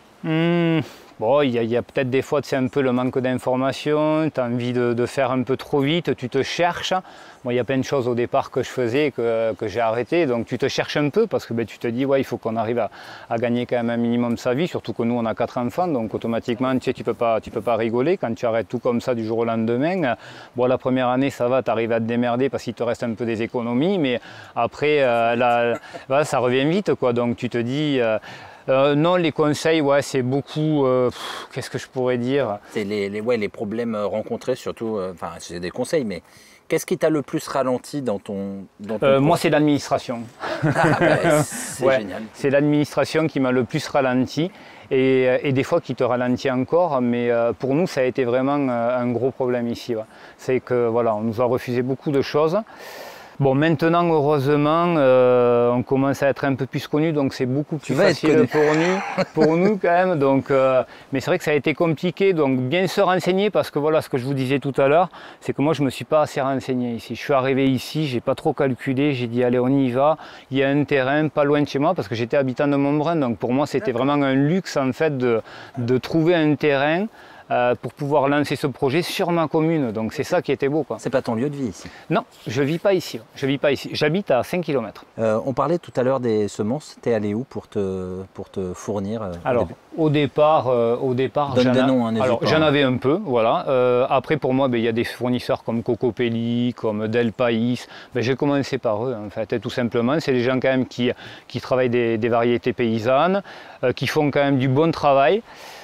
Hmm, Bon, il y a, il y a peut-être des fois, c'est un peu le manque d'informations, tu as envie de, de faire un peu trop vite, tu te cherches. Moi, il y a plein de choses au départ que je faisais et que, que j'ai arrêté, donc tu te cherches un peu parce que ben, tu te dis, ouais, il faut qu'on arrive à, à gagner quand même un minimum sa vie, surtout que nous, on a quatre enfants, donc automatiquement, tu sais, tu peux pas, tu peux pas rigoler quand tu arrêtes tout comme ça du jour au lendemain. Bon, la première année, ça va, tu arrives à te démerder parce qu'il te reste un peu des économies, mais après, euh, la- voilà, ça revient vite, quoi, donc tu te dis... euh, Euh, non, les conseils, ouais, c'est beaucoup. euh, pff, Qu'est-ce que je pourrais dire? C'est les, les, ouais, les problèmes rencontrés, surtout, euh, enfin, c'est des conseils, mais Qu'est-ce qui t'a le plus ralenti dans ton, dans ton euh, Moi, c'est l'administration. Ah, bah, c'est ouais, génial. C'est l'administration qui m'a le plus ralenti et, et des fois qui te ralentit encore. Mais euh, pour nous, ça a été vraiment euh, un gros problème ici. Ouais. C'est que voilà, on nous a refusé beaucoup de choses. Bon, maintenant, heureusement, euh, on commence à être un peu plus connus, donc c'est beaucoup plus facile pour nous, pour nous quand même. Donc, euh, mais c'est vrai que ça a été compliqué, donc bien se renseigner, parce que voilà, ce que je vous disais tout à l'heure, c'est que moi, je ne me suis pas assez renseigné ici. Je suis arrivé ici, j'ai pas trop calculé, j'ai dit, allez, on y va. Il y a un terrain pas loin de chez moi, parce que j'étais habitant de Montbrun, donc pour moi, c'était vraiment un luxe, en fait, de, de trouver un terrain Euh, pour pouvoir lancer ce projet sur ma commune. Donc c'est ça qui était beau. C'est pas ton lieu de vie ici? Non, je vis pas ici. Je vis pas ici. J'habite à cinq kilomètres. Euh, on parlait tout à l'heure des semences. Tu es allé où pour te, pour te fournir euh, Alors, au départ, euh, au départ Donne des noms, hein, alors j'en avais un peu, voilà. Euh, après, pour moi, ben, y a des fournisseurs comme Cocopelli, comme Del País. Ben, j'ai commencé par eux, en fait, et tout simplement. C'est des gens quand même qui, qui travaillent des, des variétés paysannes, euh, qui font quand même du bon travail.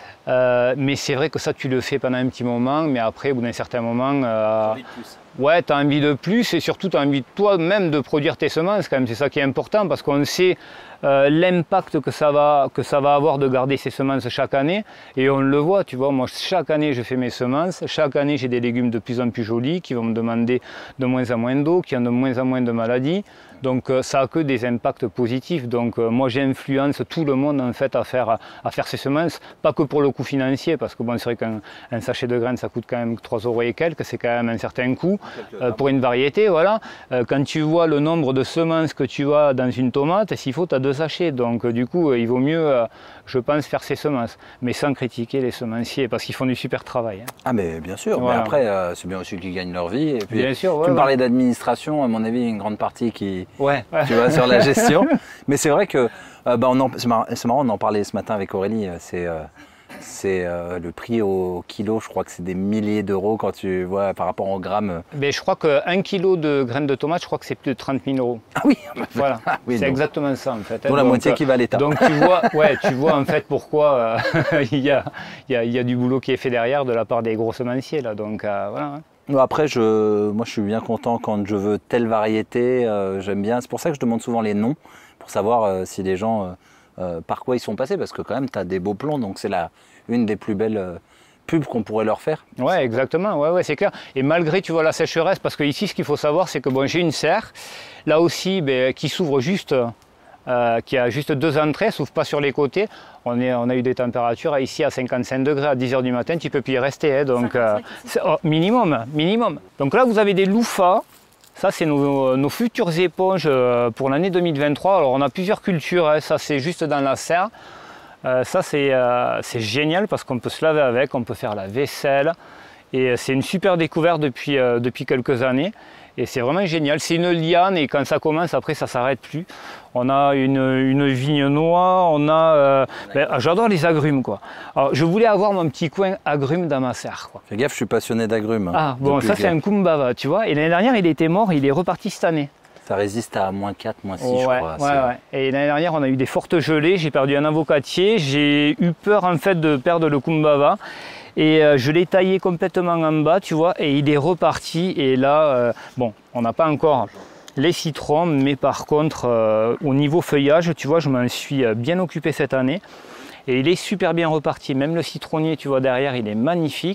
Euh, mais c'est vrai que ça, tu le fais pendant un petit moment, mais après, au bout d'un certain moment, euh, ouais, tu as envie de plus et surtout, tu as envie toi-même de produire tes semences, quand même. C'est ça qui est important parce qu'on sait euh, l'impact que ça va, que ça va avoir de garder ces semences chaque année et on le voit, tu vois. Moi, chaque année, je fais mes semences. Chaque année, j'ai des légumes de plus en plus jolis qui vont me demander de moins en moins d'eau, qui ont de moins en moins de maladies. Donc euh, ça n'a que des impacts positifs. Donc euh, moi j'influence tout le monde en fait à faire, à faire ces semences, pas que pour le coût financier, parce que bon, c'est vrai qu'un un sachet de graines ça coûte quand même trois euros et quelques, c'est quand même un certain coût euh, pour une variété. Voilà. Euh, quand tu vois le nombre de semences que tu as dans une tomate, s'il faut tu as deux sachets. Donc euh, du coup euh, il vaut mieux, euh, je pense, faire ces semences, mais sans critiquer les semenciers, parce qu'ils font du super travail. Hein. Ah mais bien sûr, voilà. Mais après euh, c'est bien aussi qu'ils gagnent leur vie. Et puis, bien sûr, ouais, tu me ouais. parlais d'administration, à mon avis une grande partie qui... Ouais. Tu vois, sur la gestion. Mais c'est vrai que, euh, bah, c'est marrant, marrant, on en parlait ce matin avec Aurélie, c'est euh, euh, le prix au kilo, je crois que c'est des milliers d'euros quand tu vois par rapport au gramme. Mais je crois qu'un kilo de graines de tomates, je crois que c'est plus de trente mille euros. Ah oui, voilà, ah oui, c'est exactement ça en fait. Dont la donc, moitié qui va à l'État. Donc tu vois, ouais, tu vois en fait pourquoi euh, il, y a, il, y a, il y a du boulot qui est fait derrière de la part des gros semenciers là, donc euh, voilà. Hein. Après, je, moi, je suis bien content quand je veux telle variété. Euh, J'aime bien. C'est pour ça que je demande souvent les noms pour savoir euh, si les gens euh, euh, par quoi ils sont passés, parce que quand même, tu as des beaux plants. Donc c'est la une des plus belles euh, pubs qu'on pourrait leur faire. Ouais, exactement. Ouais, ouais, c'est clair. Et malgré, tu vois, la sécheresse, parce que ici, ce qu'il faut savoir, c'est que bon, j'ai une serre, là aussi, ben, qui s'ouvre juste. Euh, qui a juste deux entrées, elle s'ouvre pas sur les côtés. On, est, on a eu des températures ici à cinquante-cinq degrés à dix heures du matin, tu peux plus y rester. Hein, donc, euh, oh, minimum, minimum. Donc là, vous avez des loufas. Ça, c'est nos, nos futures éponges pour l'année deux mille vingt-trois. Alors, on a plusieurs cultures. Hein, ça, c'est juste dans la serre. Euh, ça, c'est euh, génial parce qu'on peut se laver avec, on peut faire la vaisselle. Et c'est une super découverte depuis, euh, depuis quelques années. Et c'est vraiment génial. C'est une liane et quand ça commence, après, ça ne s'arrête plus. On a une, une vigne noire, on a... Euh, ben, j'adore les agrumes, quoi. Alors, je voulais avoir mon petit coin agrumes dans ma serre, quoi. Fais gaffe, je suis passionné d'agrumes. Hein, ah, bon, ça, c'est un kumbava, tu vois. Et l'année dernière, il était mort, il est reparti cette année. Ça résiste à moins quatre, moins six, ouais, je crois. Ouais, ouais. Et l'année dernière, on a eu des fortes gelées. J'ai perdu un avocatier. J'ai eu peur, en fait, de perdre le kumbava. Et euh, je l'ai taillé complètement en bas, tu vois, et il est reparti. Et là, euh, bon, on n'a pas encore les citrons, mais par contre, euh, au niveau feuillage, tu vois, je m'en suis bien occupé cette année. Et il est super bien reparti. Même le citronnier, tu vois, derrière, il est magnifique.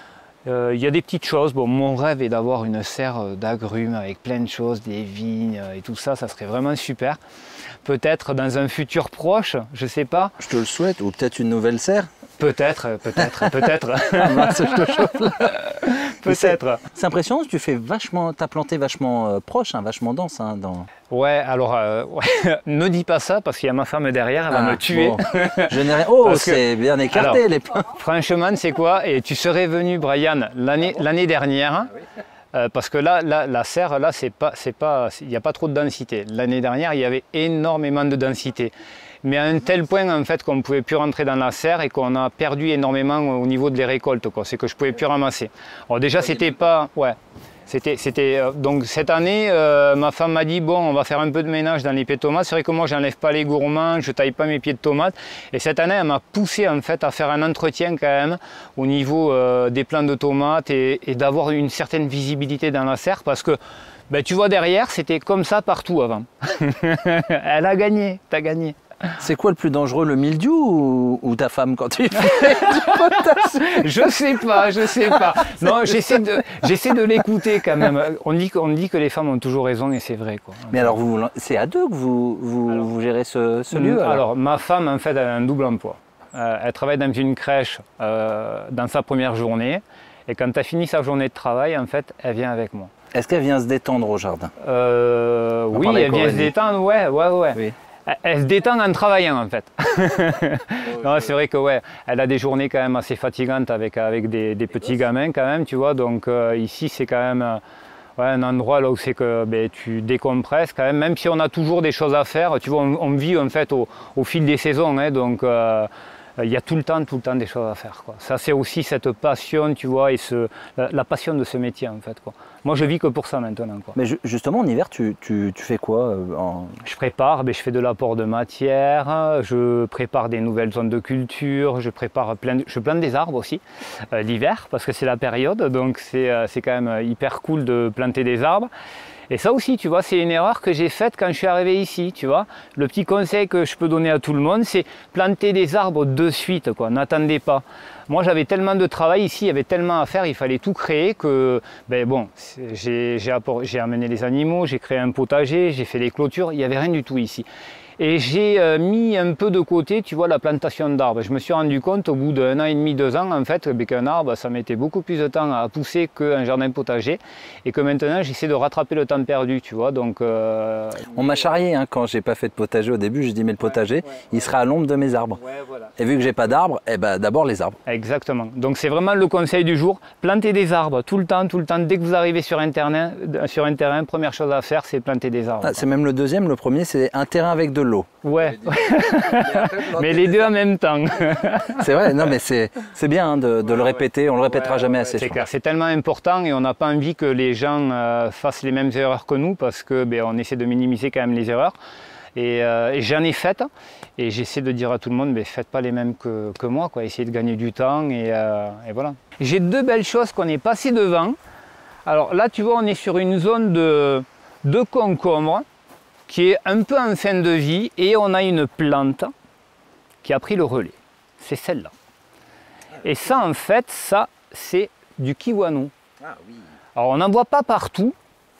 Euh, il y a des petites choses. Bon, mon rêve est d'avoir une serre d'agrumes avec plein de choses, des vignes et tout ça. Ça serait vraiment super. Peut-être dans un futur proche, je sais pas. Je te le souhaite, ou peut-être une nouvelle serre. Peut-être, peut-être, peut-être. Ah mince, je te chauffe là. Peut-être. C'est impressionnant, tu fais vachement, t'as planté vachement euh, proche, hein, vachement dense. Hein, dans... Ouais, alors, euh, ouais. Ne dis pas ça parce qu'il y a ma femme derrière, elle ah, va me tuer. Bon. Je n'ai rien. Oh, c'est bien écarté alors, les plans. Franchement, c'est quoi? Et tu serais venu, Brian, l'année ah bon dernière. Ah, oui. euh, parce que là, là, la serre, là, c'est pas, c'est pas, il n'y a pas trop de densité. L'année dernière, il y avait énormément de densité. Mais à un tel point en fait qu'on ne pouvait plus rentrer dans la serre et qu'on a perdu énormément au niveau de les récoltes. C'est que je ne pouvais plus ramasser. Alors déjà, c'était pas, ouais, C'était, c'était, euh, donc cette année, euh, ma femme m'a dit, bon, on va faire un peu de ménage dans les pieds de tomates. C'est vrai que moi, j'enlève pas les gourmands, je taille pas mes pieds de tomates. Et cette année, elle m'a poussé en fait à faire un entretien quand même au niveau euh, des plants de tomates et, et d'avoir une certaine visibilité dans la serre parce que, ben, tu vois derrière, c'était comme ça partout avant. Elle a gagné, t'as gagné. C'est quoi le plus dangereux, le mildiou ou, ou ta femme quand tu fais du potager? Je sais pas, je sais pas. Non, j'essaie de, j'essaie de l'écouter quand même. On dit, on dit que les femmes ont toujours raison et c'est vrai, quoi. Mais alors, vous, c'est à deux que vous, vous, alors, vous gérez ce, ce lieu alors, alors, ma femme, en fait, elle a un double emploi. Euh, elle travaille dans une crèche euh, dans sa première journée. Et quand elle finit sa journée de travail, en fait, elle vient avec moi. Est-ce qu'elle vient se détendre au jardin? euh, Oui, elle vient se détendre, ouais, ouais, ouais. Oui. Elle se détend en travaillant en fait. Non, c'est vrai que ouais, elle a des journées quand même assez fatigantes avec, avec des, des petits gamins quand même, tu vois. Donc euh, ici c'est quand même euh, ouais, un endroit là où c'est que ben, tu décompresses quand même, même si on a toujours des choses à faire. Tu vois, on, on vit en fait au, au fil des saisons, hein, donc euh, il y a tout le temps, tout le temps des choses à faire, quoi. Ça c'est aussi cette passion, tu vois, et ce, la, la passion de ce métier en fait, quoi. Moi je vis que pour ça maintenant, quoi. Mais justement en hiver tu, tu, tu fais quoi en... Je prépare, ben, je fais de l'apport de matière, je prépare des nouvelles zones de culture, je prépare plein de, je plante des arbres aussi euh, l'hiver parce que c'est la période, donc c'est euh, c'est quand même hyper cool de planter des arbres. Et ça aussi, tu vois, c'est une erreur que j'ai faite quand je suis arrivé ici, tu vois. Le petit conseil que je peux donner à tout le monde, c'est planter des arbres de suite, quoi. N'attendez pas. Moi, j'avais tellement de travail ici, il y avait tellement à faire, il fallait tout créer que, ben bon, j'ai j'ai amené les animaux, j'ai créé un potager, j'ai fait les clôtures, il n'y avait rien du tout ici. Et j'ai euh, mis un peu de côté, tu vois, la plantation d'arbres. Je me suis rendu compte au bout d'un an et demi, deux ans, en fait, qu'un arbre, ça mettait beaucoup plus de temps à pousser qu'un jardin potager. Et que maintenant, j'essaie de rattraper le temps perdu, tu vois. Donc, euh... on m'a charrié hein, quand j'ai pas fait de potager au début. Je dis mais le potager, ouais, ouais, il sera à l'ombre de mes arbres. Ouais, voilà. Et vu que j'ai pas d'arbres, eh ben d'abord les arbres. Exactement. Donc c'est vraiment le conseil du jour. Plantez des arbres tout le temps, tout le temps. Dès que vous arrivez sur un terrain, sur un terrain, première chose à faire, c'est planter des arbres. Ah, c'est même le deuxième. Le premier, c'est un terrain avec de l'eau. Ouais, mais les deux en même temps. C'est vrai, non mais c'est bien hein, de, de le répéter, on le répétera ouais, jamais assez. C'est clair, c'est tellement important et on n'a pas envie que les gens euh, fassent les mêmes erreurs que nous parce que ben, on essaie de minimiser quand même les erreurs. Et, euh, et j'en ai faites et j'essaie de dire à tout le monde, ben, faites pas les mêmes que, que moi, quoi. Essayez de gagner du temps et, euh, et voilà. J'ai deux belles choses qu'on est passé devant. Alors là, tu vois, on est sur une zone de, de concombre qui est un peu en fin de vie et on a une plante qui a pris le relais. C'est celle-là. Et ça, en fait, ça, c'est du kiwano. Ah, oui. Alors, on n'en voit pas partout.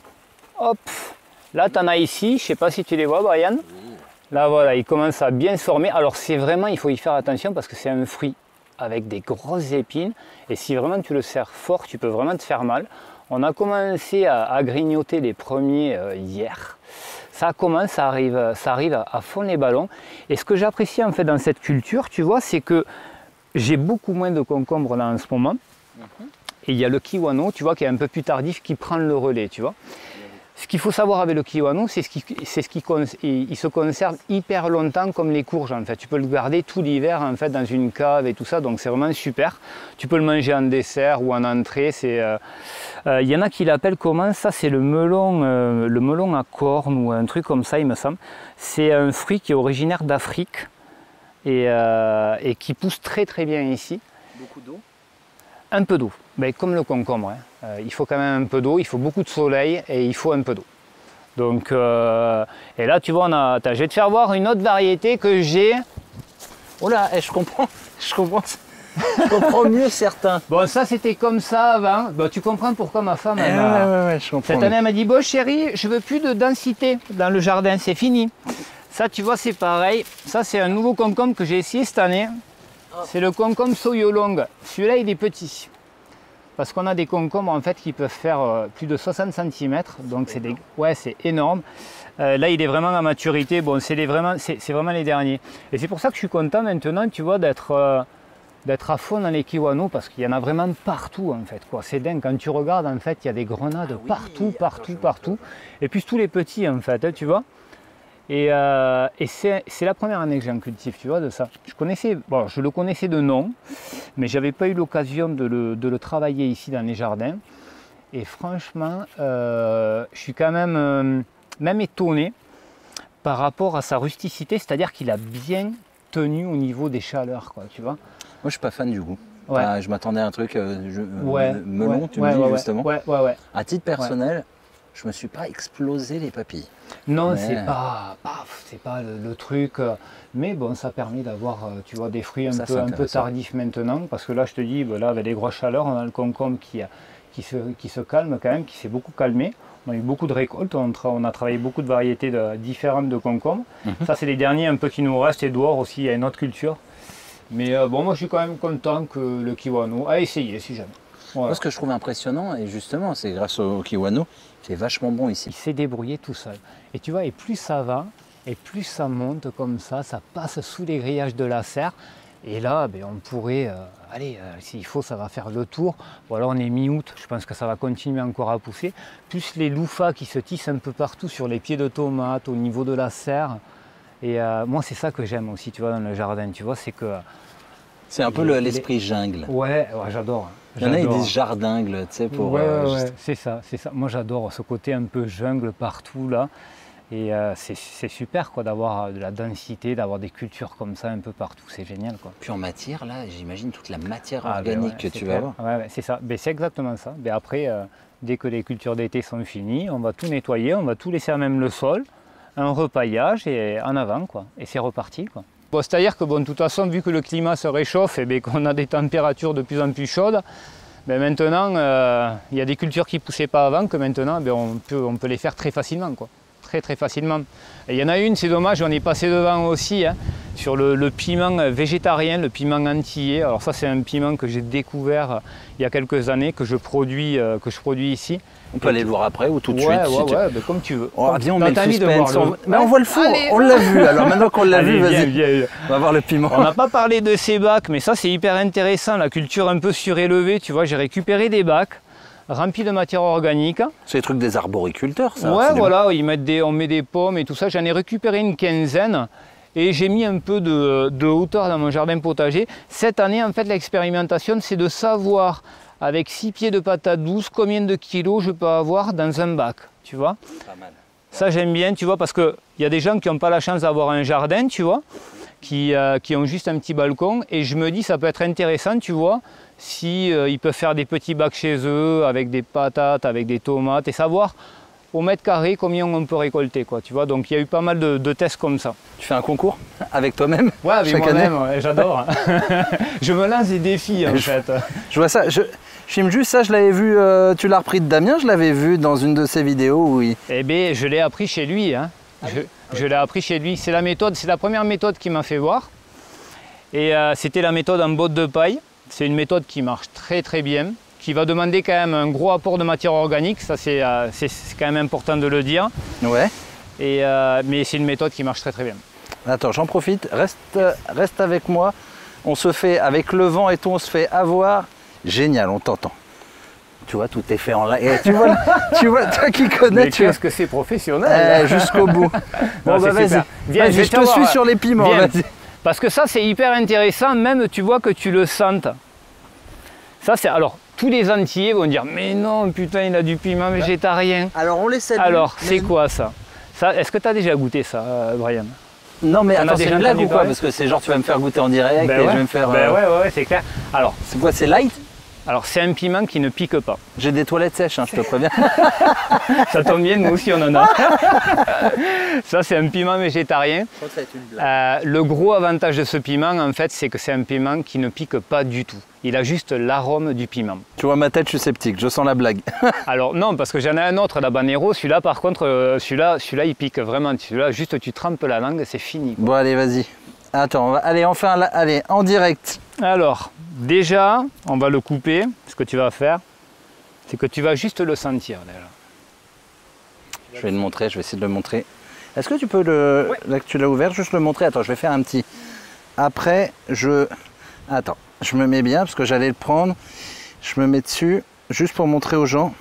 Hop, là, tu en as ici. Je ne sais pas si tu les vois, Brian. Oui. Là, voilà, il commence à bien se former. Alors, c'est vraiment, il faut y faire attention parce que c'est un fruit avec des grosses épines. Et si vraiment tu le serres fort, tu peux vraiment te faire mal. On a commencé à, à grignoter les premiers euh, hier. Ça commence, ça arrive, ça arrive à, à fond les ballons. Et ce que j'apprécie en fait dans cette culture, tu vois, c'est que j'ai beaucoup moins de concombres là en ce moment. Mm-hmm. Et il y a le kiwano, tu vois, qui est un peu plus tardif, qui prend le relais, tu vois. Ce qu'il faut savoir avec le kiwano, c'est ce qui, c'est ce qui il, il se conserve hyper longtemps comme les courges en fait. Tu peux le garder tout l'hiver en fait dans une cave et tout ça, donc c'est vraiment super. Tu peux le manger en dessert ou en entrée. C'est, euh, euh, y en a qui l'appellent comment ça? C'est le melon, euh, le melon à cornes ou un truc comme ça, il me semble. C'est un fruit qui est originaire d'Afrique et, euh, et qui pousse très très bien ici. Beaucoup d'eau. Un peu d'eau, ben, comme le concombre. Hein. Euh, il faut quand même un peu d'eau, il faut beaucoup de soleil et il faut un peu d'eau. Donc, euh, et là, tu vois, on a, je vais te faire voir une autre variété que j'ai. Oh là, eh, je comprends, je comprends, je comprends mieux certains. Bon, ça c'était comme ça avant. Bon, tu comprends pourquoi ma femme. Eh, elle ouais, a... ouais, ouais, je comprends. Cette année, elle m'a dit bon, chérie, je veux plus de densité dans le jardin, c'est fini. Ça, tu vois, c'est pareil. Ça, c'est un nouveau concombre que j'ai essayé cette année. C'est le concombre Soyolong. Celui-là, il est petit. Parce qu'on a des concombres en fait qui peuvent faire euh, plus de soixante centimètres, donc c'est des... ouais, c'est énorme. Euh, là, il est vraiment à maturité. Bon, c'est vraiment, c'est vraiment les derniers. Et c'est pour ça que je suis content maintenant, tu vois, d'être euh, d'être à fond dans les kiwano parce qu'il y en a vraiment partout en fait. C'est dingue. Quand tu regardes, en fait, il y a des grenades ah, oui, partout, partout, partout. Et puis tous les petits en fait, hein, tu vois. Et, euh, et c'est la première année que j'en cultive, tu vois, de ça. Je connaissais, bon, je le connaissais de nom, mais j'avais pas eu l'occasion de le, de le travailler ici dans les jardins. Et franchement, euh, je suis quand même, euh, même étonné par rapport à sa rusticité, c'est-à-dire qu'il a bien tenu au niveau des chaleurs, quoi, tu vois. Moi, je suis pas fan du goût. Ouais. Enfin, je m'attendais à un truc euh, je, Ouais, melon, ouais, tu ouais, me dis ouais, justement. Ouais, ouais, ouais. À titre personnel, je me suis pas explosé les papilles. Non, Mais- c'est pas, paf, c'est pas le, le truc, euh, mais bon, ça permet d'avoir, euh, tu vois, des fruits un Ça, peu, c'est un peu intéressant. tardifs maintenant, parce que là, je te dis, ben là, avec les grosses chaleurs, on a le concombre qui, qui, se, qui se calme quand même, qui s'est beaucoup calmé. On a eu beaucoup de récoltes, on, tra- on a travaillé beaucoup de variétés de- différentes de concombres. Mhm. Ça, c'est les derniers un peu qui nous restent, et dehors aussi, il y a une autre culture. Mais euh, bon, moi, je suis quand même content que le kiwano a essayé, si jamais. Voilà. Moi, ce que je trouve impressionnant, et justement, c'est grâce au kiwano, c'est vachement bon ici. Il s'est débrouillé tout seul. Et tu vois, et plus ça va, et plus ça monte comme ça, ça passe sous les grillages de la serre. Et là, ben, on pourrait, euh, allez, euh, s'il faut, ça va faire le tour. Voilà, on est mi-août, je pense que ça va continuer encore à pousser. Plus les loufas qui se tissent un peu partout sur les pieds de tomates, au niveau de la serre. Et euh, moi, c'est ça que j'aime aussi, tu vois, dans le jardin, tu vois, c'est que... C'est un peu Les- le- l'esprit jungle. Ouais, ouais, j'adore. Il y en a, ils J'adore. disent jardingle, tu sais, pour... Ouais, euh, ouais, juste- ouais, c'est ça, c'est ça. Moi, j'adore ce côté un peu jungle partout, là. Et euh, c'est c'est super, quoi, d'avoir euh, de la densité, d'avoir des cultures comme ça un peu partout. C'est génial, quoi. Puis en matière, là, j'imagine toute la matière Ah, ben organique ouais, que c'est tu clair. vas avoir. Ouais, ouais, c'est ça. Ben, c'est exactement ça. Ben, après, euh, dès que les cultures d'été sont finies, on va tout nettoyer, on va tout laisser à même le sol, un repaillage et en avant, quoi. Et c'est reparti, quoi. Bon, c'est-à-dire que, bon, de toute façon, vu que le climat se réchauffe et ben, qu'on a des températures de plus en plus chaudes, ben, maintenant, euh, il y a des cultures qui ne poussaient pas avant, que maintenant, ben, on, peut, on peut les faire très facilement, quoi. Très, très facilement. Et il y en a une, c'est dommage, on est passé devant aussi, hein, sur le, le piment végétarien, le piment antillais. Alors ça, c'est un piment que j'ai découvert euh, il y a quelques années, que je produis, euh, que je produis ici. On peut aller le voir après ou tout de ouais, suite. ouais, si tu- ouais, ben, comme tu veux. Oh, Comme dis, on t'as met le envie de suspense. voir le- On... Mais on voit le four, Allez, on l'a vu. Alors maintenant qu'on l'a vu, Allez, viens, vas-y. viens, viens. On va voir le piment. On n'a pas parlé de ces bacs, mais ça c'est hyper intéressant, la culture un peu surélevée, tu vois, j'ai récupéré des bacs remplis de matière organique. C'est les trucs des arboriculteurs, ça. Ouais, c'est des- voilà, ils mettent des, on met des pommes et tout ça, j'en ai récupéré une quinzaine et j'ai mis un peu de, de hauteur dans mon jardin potager. Cette année, en fait, l'expérimentation, c'est de savoir, avec six pieds de patates douces, combien de kilos je peux avoir dans un bac, tu vois. Pas mal. Ça j'aime bien, tu vois, parce qu'il y a des gens qui n'ont pas la chance d'avoir un jardin, tu vois, qui, euh, qui ont juste un petit balcon, et je me dis ça peut être intéressant, tu vois, si euh, ils peuvent faire des petits bacs chez eux, avec des patates, avec des tomates, et savoir au mètre carré combien on peut récolter, quoi, tu vois. Donc il y a eu pas mal de, de tests comme ça. Tu fais un concours avec toi-même Ouais, avec chaque année. moi-même, ouais, j'adore. Je me lance des défis, en Je- fait. Je vois ça. Je... Je filme juste ça, je l'avais vu, euh, tu l'as repris de Damien, je l'avais vu dans une de ses vidéos où il... Eh bien, je l'ai appris chez lui. Hein. Je, je l'ai appris chez lui. C'est la méthode, c'est la première méthode qu'il m'a fait voir. Et euh, c'était la méthode en botte de paille. C'est une méthode qui marche très très bien, qui va demander quand même un gros apport de matière organique. Ça, c'est euh, c'est- c'est quand même important de le dire. Ouais. Et, euh, mais c'est une méthode qui marche très très bien. Attends, j'en profite, reste, reste avec moi. On se fait, avec le vent et tout, on se fait avoir. Génial, on t'entend. Tu vois, tout est fait en live. Et tu vois, tu vois, toi qui connais, Mais tu vois. qu'est-ce que c'est professionnel. Eh, jusqu'au bout. Bon, Non, bah c'est vas-y. super. Viens, Vas-y, je vais je te te voir. suis sur les piments, Viens. vas-y. Parce que ça, c'est hyper intéressant, même tu vois que tu le sentes. Ça, c'est. Alors, tous les Antillais vont dire mais non, putain, il a du piment végétarien. Alors, on les salue. Alors, mais- c'est quoi ça, ça Est-ce que tu as déjà goûté ça, euh, Brian? Non, mais T'en as attends, c'est déjà une blague entendu ou quoi? parler Parce que c'est genre, tu vas me faire goûter en direct Ben et ouais. je vais me faire. Ben euh, ouais, ouais, ouais, c'est clair. Alors, C'est quoi, c'est light? alors c'est un piment qui ne pique pas. J'ai des toilettes sèches, hein, je te préviens. Ça tombe bien, nous aussi on en a. Ça, c'est un piment végétarien. Je crois que ça va être une blague. Euh, le gros avantage de ce piment, en fait, c'est que c'est un piment qui ne pique pas du tout. Il a juste l'arôme du piment. Tu vois ma tête, je suis sceptique, je sens la blague. Alors non, parce que j'en ai un autre, l'habanero. Celui-là, par contre, euh, celui-là, celui-là, il pique vraiment. Celui-là, juste tu trempes la langue, c'est fini. Bon, allez, vas-y. Attends, on va... allez, enfin, là, allez, en direct. Alors, déjà, on va le couper. Ce que tu vas faire, c'est que tu vas juste le sentir déjà. Je vais le montrer, je vais essayer de le montrer. Est-ce que tu peux le. Ouais. Là que tu l'as ouvert, juste le montrer. Attends, je vais faire un petit. Après, je. Attends, je me mets bien parce que j'allais le prendre. Je me mets dessus, juste pour montrer aux gens.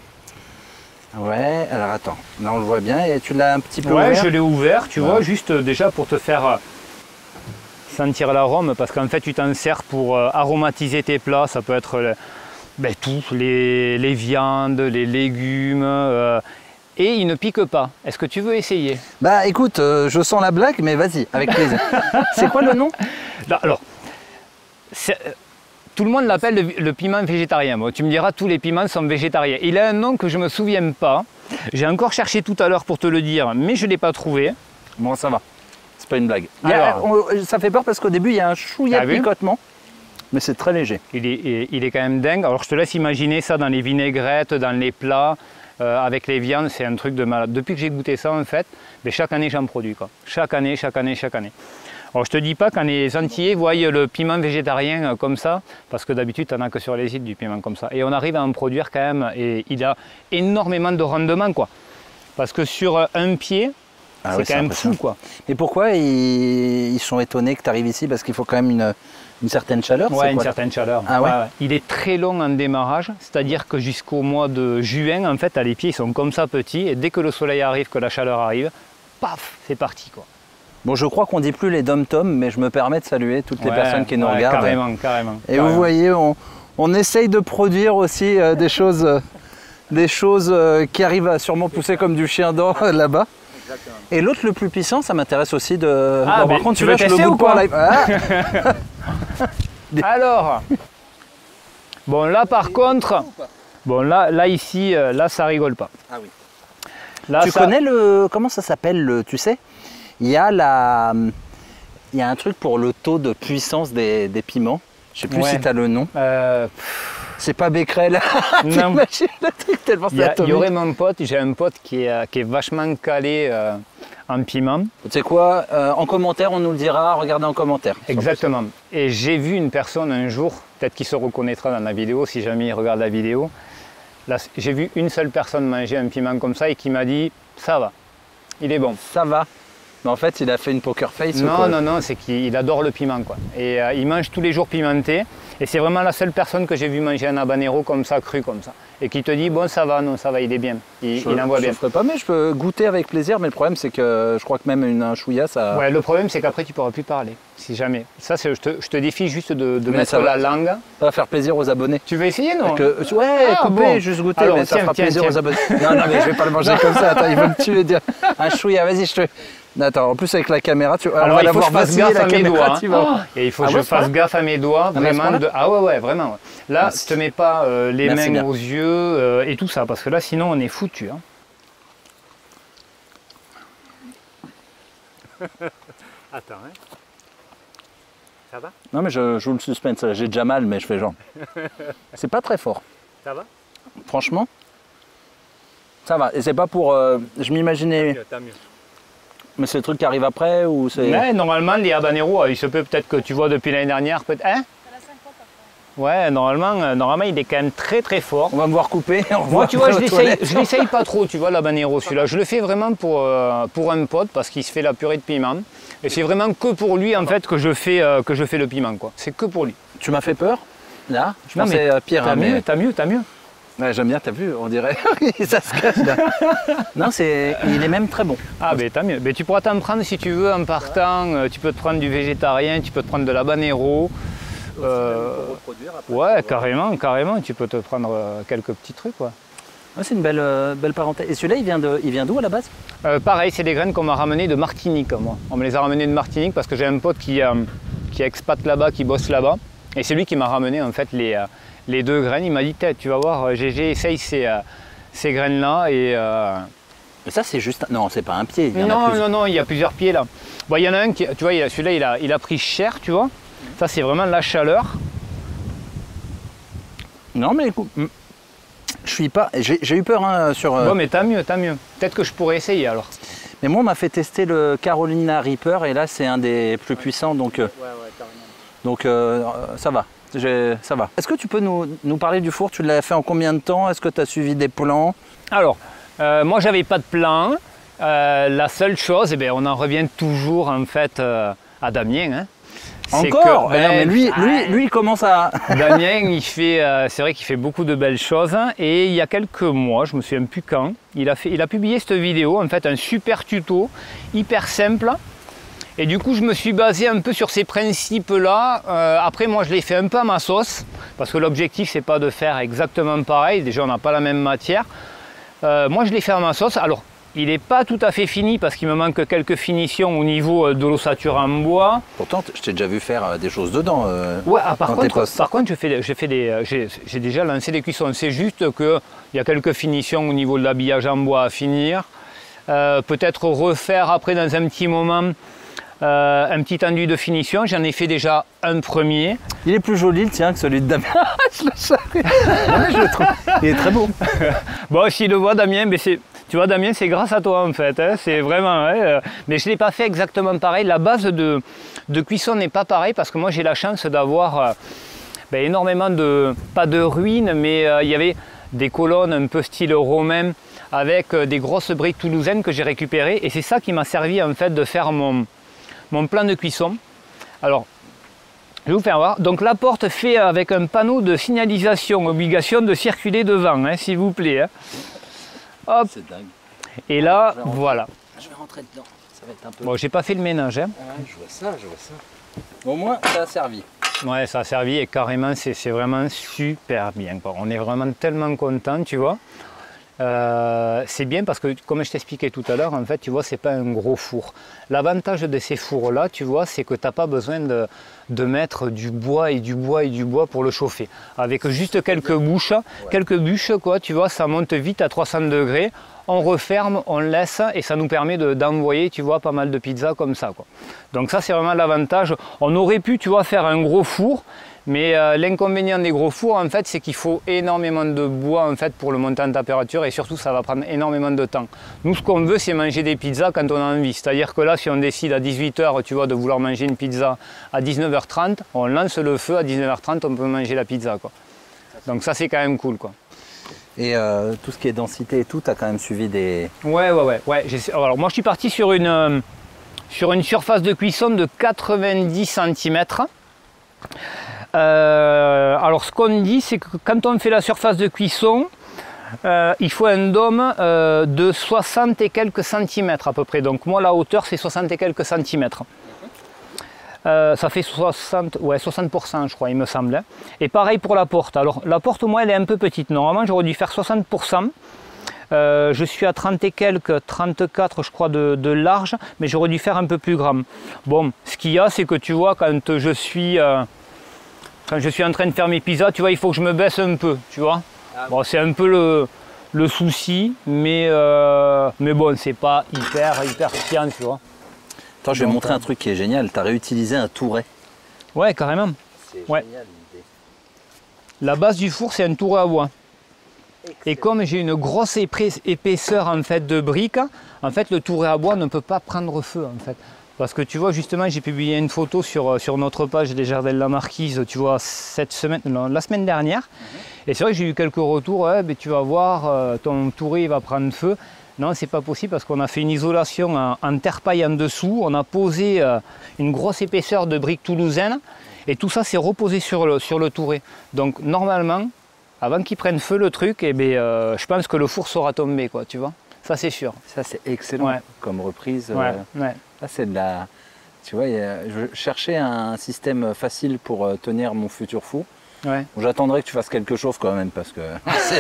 Ouais, alors attends, là on le voit bien. Et tu l'as un petit peu Ouais, ouvert. je l'ai ouvert, tu Ouais. vois, juste euh, déjà pour te faire euh, sentir l'arôme, parce qu'en fait, tu t'en sers pour euh, aromatiser tes plats. Ça peut être le- Ben, tout, les, les viandes, les légumes, euh, et il ne pique pas. Est-ce que tu veux essayer? Bah écoute, euh, je sens la blague, mais vas-y, avec plaisir. C'est quoi le nom? Là, alors, tout le monde l'appelle le, le piment végétarien. Bon, tu me diras, tous les piments sont végétariens. Il a un nom que je ne me souviens pas. J'ai encore cherché tout à l'heure pour te le dire, mais je ne l'ai pas trouvé. Bon, ça va, c'est pas une blague. Il y a, Alors, on, ça fait peur parce qu'au début, il y a un chouïa de picotement. Mais c'est très léger. Il est, il est quand même dingue. Alors je te laisse imaginer ça dans les vinaigrettes, dans les plats, euh, avec les viandes, c'est un truc de malade. Depuis que j'ai goûté ça en fait, mais chaque année j'en produis quoi. Chaque année, chaque année, chaque année. Alors je te dis pas quand les Antillais voient le piment végétarien comme ça, parce que d'habitude tu n'en as que sur les îles du piment comme ça. Et on arrive à en produire quand même, et il a énormément de rendement quoi. Parce que sur un pied, ah c'est oui, quand même fou quoi. Mais pourquoi ils, ils sont étonnés que tu arrives ici? Parce qu'il faut quand même une... Une certaine chaleur? Ouais, une certaine chaleur. Ah ouais. Ouais, ouais. Il est très long en démarrage, c'est-à-dire que jusqu'au mois de juin, en fait, les pieds ils sont comme ça petits, et dès que le soleil arrive, que la chaleur arrive, paf, c'est parti quoi. Bon, je crois qu'on dit plus les dom-toms, mais je me permets de saluer toutes les ouais, personnes qui nous ouais, regardent. Carrément, carrément. Et carrément. Vous voyez, on, on essaye de produire aussi euh, des choses, euh, des choses euh, qui arrivent à sûrement pousser comme du chien d'or là-bas. Exactement. Et l'autre le plus puissant, ça m'intéresse aussi de... Ah, bon, par contre, tu veux tester ou quoi live. Ah. Alors, bon là par contre, bon là, là ici, là ça rigole pas. Ah oui. Là, tu ça... connais le, comment ça s'appelle le, tu sais, il y a la, il y a un truc pour le taux de puissance des, des piments. Je sais plus ouais. si tu as le nom. Euh... C'est pas Becquerel. Non. le truc tellement il, y a, il y aurait mon pote, j'ai un pote qui est, qui est vachement calé euh, en piment. Tu sais quoi, euh, en commentaire on nous le dira, regardez en commentaire. Exactement. Et j'ai vu une personne un jour, peut-être qu'il se reconnaîtra dans la vidéo si jamais il regarde la vidéo. J'ai vu une seule personne manger un piment comme ça et qui m'a dit ça va, il est bon. Ça va. Mais en fait il a fait une poker face. Non, ou quoi non, non, c'est qu'il adore le piment quoi. Et euh, il mange tous les jours pimenté. Et c'est vraiment la seule personne que j'ai vu manger un habanero comme ça, cru comme ça. Et qui te dit, bon ça va, non ça va, il est bien, il, je, il envoie je bien. Je ne ferai pas, mais je peux goûter avec plaisir, mais le problème c'est que je crois que même une, un chouïa, ça... Ouais, le problème c'est qu'après tu ne pourras plus parler, si jamais. Ça, je te, je te défie juste de, de mettre la langue. Ça va faire plaisir aux abonnés. Tu veux essayer, non? que, Ouais, ah, couper, bon. juste goûter, alors, mais tiens, ça fera tiens, plaisir tiens. aux abonnés. Non, non, mais je ne vais pas le manger comme ça, attends, il va me tuer. Dire. Un chouïa, vas-y, je te... Attends, en plus avec la caméra, tu Alors, on il faut que je fasse gaffe à mes doigts. Hein. Vas... Oh, et il faut que ah, je fasse gaffe à mes doigts, vraiment. De... Ah ouais, ouais, vraiment. Là, Merci. je te mets pas euh, les Merci mains bien. aux yeux euh, et tout ça, parce que là, sinon, on est foutu. Hein. Attends, hein. Ça va? Non, mais je joue le suspense. J'ai déjà mal, mais je fais genre. C'est pas très fort. Ça va? Franchement, ça va. Et c'est pas pour. Euh, je m'imaginais. T'as mieux, t'as mieux. Mais c'est le truc qui arrive après ou c'est... Ouais, normalement, les habaneros, il se peut peut-être que tu vois depuis l'année dernière, peut-être... Hein? Ouais, normalement, normalement, il est quand même très très fort. On va me voir couper. Moi, tu vois, je l'essaye pas trop, tu vois, l'habanero, celui-là. Je le fais vraiment pour, euh, pour un pote, parce qu'il se fait la purée de piment. Et c'est vraiment que pour lui, en fait, que je fais, euh, que je fais le piment, quoi. C'est que pour lui. Tu m'as fait peur, là? Je non, pensais mais pire. T'as hein, mieux, mais... t'as mieux, t'as mieux. Ouais, j'aime bien, t'as vu, on dirait, ça se cache là. Non, c'est, il est même très bon. Ah, ben tant mieux. Ben, tu pourras t'en prendre si tu veux en partant. Tu peux te prendre du végétarien, tu peux te prendre de l'habanero. Euh, ouais, carrément, carrément. Tu peux te prendre quelques petits trucs, quoi. Ouais, c'est une belle, euh, belle parenthèse. Et celui-là, il vient de, il vient d'où à la base? euh, Pareil, c'est des graines qu'on m'a ramenées de Martinique, moi. On me les a ramenées de Martinique parce que j'ai un pote qui, euh, qui est expat là-bas, qui bosse là-bas. Et c'est lui qui m'a ramené en fait les. Euh, les deux graines, il m'a dit, tu vas voir, G G, essaye ces, euh, ces graines-là. Et, euh... et ça, c'est juste... Non, c'est pas un pied. Il y en non, a plus... non, non, il y a plusieurs pieds là. Bon, il y en a un qui, tu vois, celui-là, il a, il a pris cher, tu vois. Ça, c'est vraiment la chaleur. Non, mais écoute, je suis pas... J'ai eu peur hein, sur... Euh... Bon, mais t'as mieux, t'as mieux. Peut-être que je pourrais essayer alors. Mais moi, on m'a fait tester le Carolina Reaper et là, c'est un des plus puissants, donc... Euh... Ouais, ouais, carrément. Donc, euh, ça va. Ça va. Est-ce que tu peux nous, nous parler du four? Tu l'as fait en combien de temps? Est-ce que tu as suivi des plans? Alors, euh, moi j'avais pas de plan. Euh, la seule chose, eh bien, on en revient toujours en fait euh, à Damien. Hein. Encore que, ben, non, mais lui, lui, lui, il commence à... Damien, il fait, euh, c'est vrai qu'il fait beaucoup de belles choses. Et il y a quelques mois, je me souviens plus quand, il a, fait, il a publié cette vidéo, en fait un super tuto, hyper simple. Et du coup, je me suis basé un peu sur ces principes-là. Euh, après, moi, je l'ai fait un peu à ma sauce. Parce que l'objectif, c'est pas de faire exactement pareil. Déjà, on n'a pas la même matière. Euh, moi, je l'ai fait à ma sauce. Alors, il n'est pas tout à fait fini parce qu'il me manque quelques finitions au niveau de l'ossature en bois. Pourtant, je t'ai déjà vu faire des choses dedans. Euh, ouais, ah, par, dans contre, tes postes. par contre, je fais, je fais des, j'ai déjà lancé des cuissons. C'est juste qu'il y a quelques finitions au niveau de l'habillage en bois à finir. Euh, Peut-être refaire après dans un petit moment euh, un petit enduit de finition. J'en ai fait déjà un premier. Il est plus joli le tien que celui de Damien. Je le savais. Ouais, je le trouve. Il est très beau. Bon, si le voit Damien, mais c'est... Tu vois Damien, c'est grâce à toi en fait, hein, c'est vraiment, hein, mais je ne l'ai pas fait exactement pareil. La base de, de cuisson n'est pas pareille parce que moi j'ai la chance d'avoir euh, ben, énormément de, pas de ruines, mais euh, il y avait des colonnes un peu style romain avec euh, des grosses briques toulousaines que j'ai récupérées et c'est ça qui m'a servi en fait de faire mon, mon plan de cuisson. Alors, je vais vous faire voir. Donc la porte fait avec un panneau de signalisation, obligation de circuler devant, hein, s'il vous plaît. Hein. Hop. C'est dingue. Et là, voilà. Je vais rentrer dedans. Ça va être un peu... Bon, j'ai pas fait le ménage. Hein. Ouais, je vois ça, je vois ça. Au moins, ça a servi. Ouais, ça a servi et carrément, c'est vraiment super bien, quoi. On est vraiment tellement content, tu vois. Euh, c'est bien parce que, comme je t'expliquais tout à l'heure, en fait, tu vois, c'est pas un gros four. L'avantage de ces fours-là, tu vois, c'est que tu n'as pas besoin de, de mettre du bois et du bois et du bois pour le chauffer. Avec juste quelques bouches, ouais. quelques bûches, quoi, tu vois, ça monte vite à trois cents degrés. On referme, on laisse et ça nous permet d'envoyer, tu vois, pas mal de pizzas comme ça, quoi. Donc ça, c'est vraiment l'avantage. On aurait pu, tu vois, faire un gros four. Mais euh, l'inconvénient des gros fours, en fait, c'est qu'il faut énormément de bois en fait, pour le monter en température et surtout, ça va prendre énormément de temps. Nous, ce qu'on veut, c'est manger des pizzas quand on a envie. C'est-à-dire que là, si on décide à dix-huit heures, tu vois, de vouloir manger une pizza à dix-neuf heures trente, on lance le feu, à dix-neuf heures trente, on peut manger la pizza, quoi. Donc ça, c'est quand même cool, quoi. Et euh, tout ce qui est densité et tout, tu as quand même suivi des... Ouais, ouais, ouais. ouais. Alors moi, je suis parti sur une, euh, sur une surface de cuisson de quatre-vingt-dix centimètres. Euh, alors ce qu'on dit, c'est que quand on fait la surface de cuisson, euh, il faut un dôme euh, de soixante et quelques centimètres à peu près. Donc moi la hauteur c'est soixante et quelques centimètres. Euh, ça fait soixante, ouais, soixante pour cent je crois il me semble. Hein. Et pareil pour la porte. Alors la porte moi elle est un peu petite. Normalement j'aurais dû faire soixante pour cent. Euh, je suis à trente et quelques, trente-quatre je crois de, de large, mais j'aurais dû faire un peu plus grand. Bon, ce qu'il y a c'est que tu vois quand je suis... Euh, Quand je suis en train de faire mes pizzas, tu vois, il faut que je me baisse un peu, tu vois. Ah, bon, c'est un peu le, le souci, mais, euh, mais bon, c'est pas hyper, hyper chiant, tu vois. Attends, je vais Donc, montrer un truc qui est génial. Tu as réutilisé un touret. Ouais, carrément. C'est ouais. génial l'idée. La base du four, c'est un touret à bois. Excellent. Et comme j'ai une grosse épaisseur en fait de briques, en fait, le touret à bois ne peut pas prendre feu, en fait. Parce que tu vois, justement, j'ai publié une photo sur, sur notre page des Jardins de la Marquise, tu vois, cette semaine, non, la semaine dernière. Mm-hmm. Et c'est vrai que j'ai eu quelques retours, ouais, mais tu vas voir, euh, ton touret va prendre feu. Non, c'est pas possible parce qu'on a fait une isolation en, en terre-paille en dessous. On a posé euh, une grosse épaisseur de briques toulousaines. Et tout ça s'est reposé sur le, sur le touret. Donc, normalement, avant qu'il prenne feu le truc, eh bien, euh, je pense que le four sera tombé, quoi, tu vois. Ça, c'est sûr. Ça, c'est excellent ouais. comme reprise. Ouais, euh... ouais. Là, c'est de la... Tu vois, je cherchais un système facile pour tenir mon futur four. Ouais. Bon, j'attendrai que tu fasses quelque chose quand même parce que...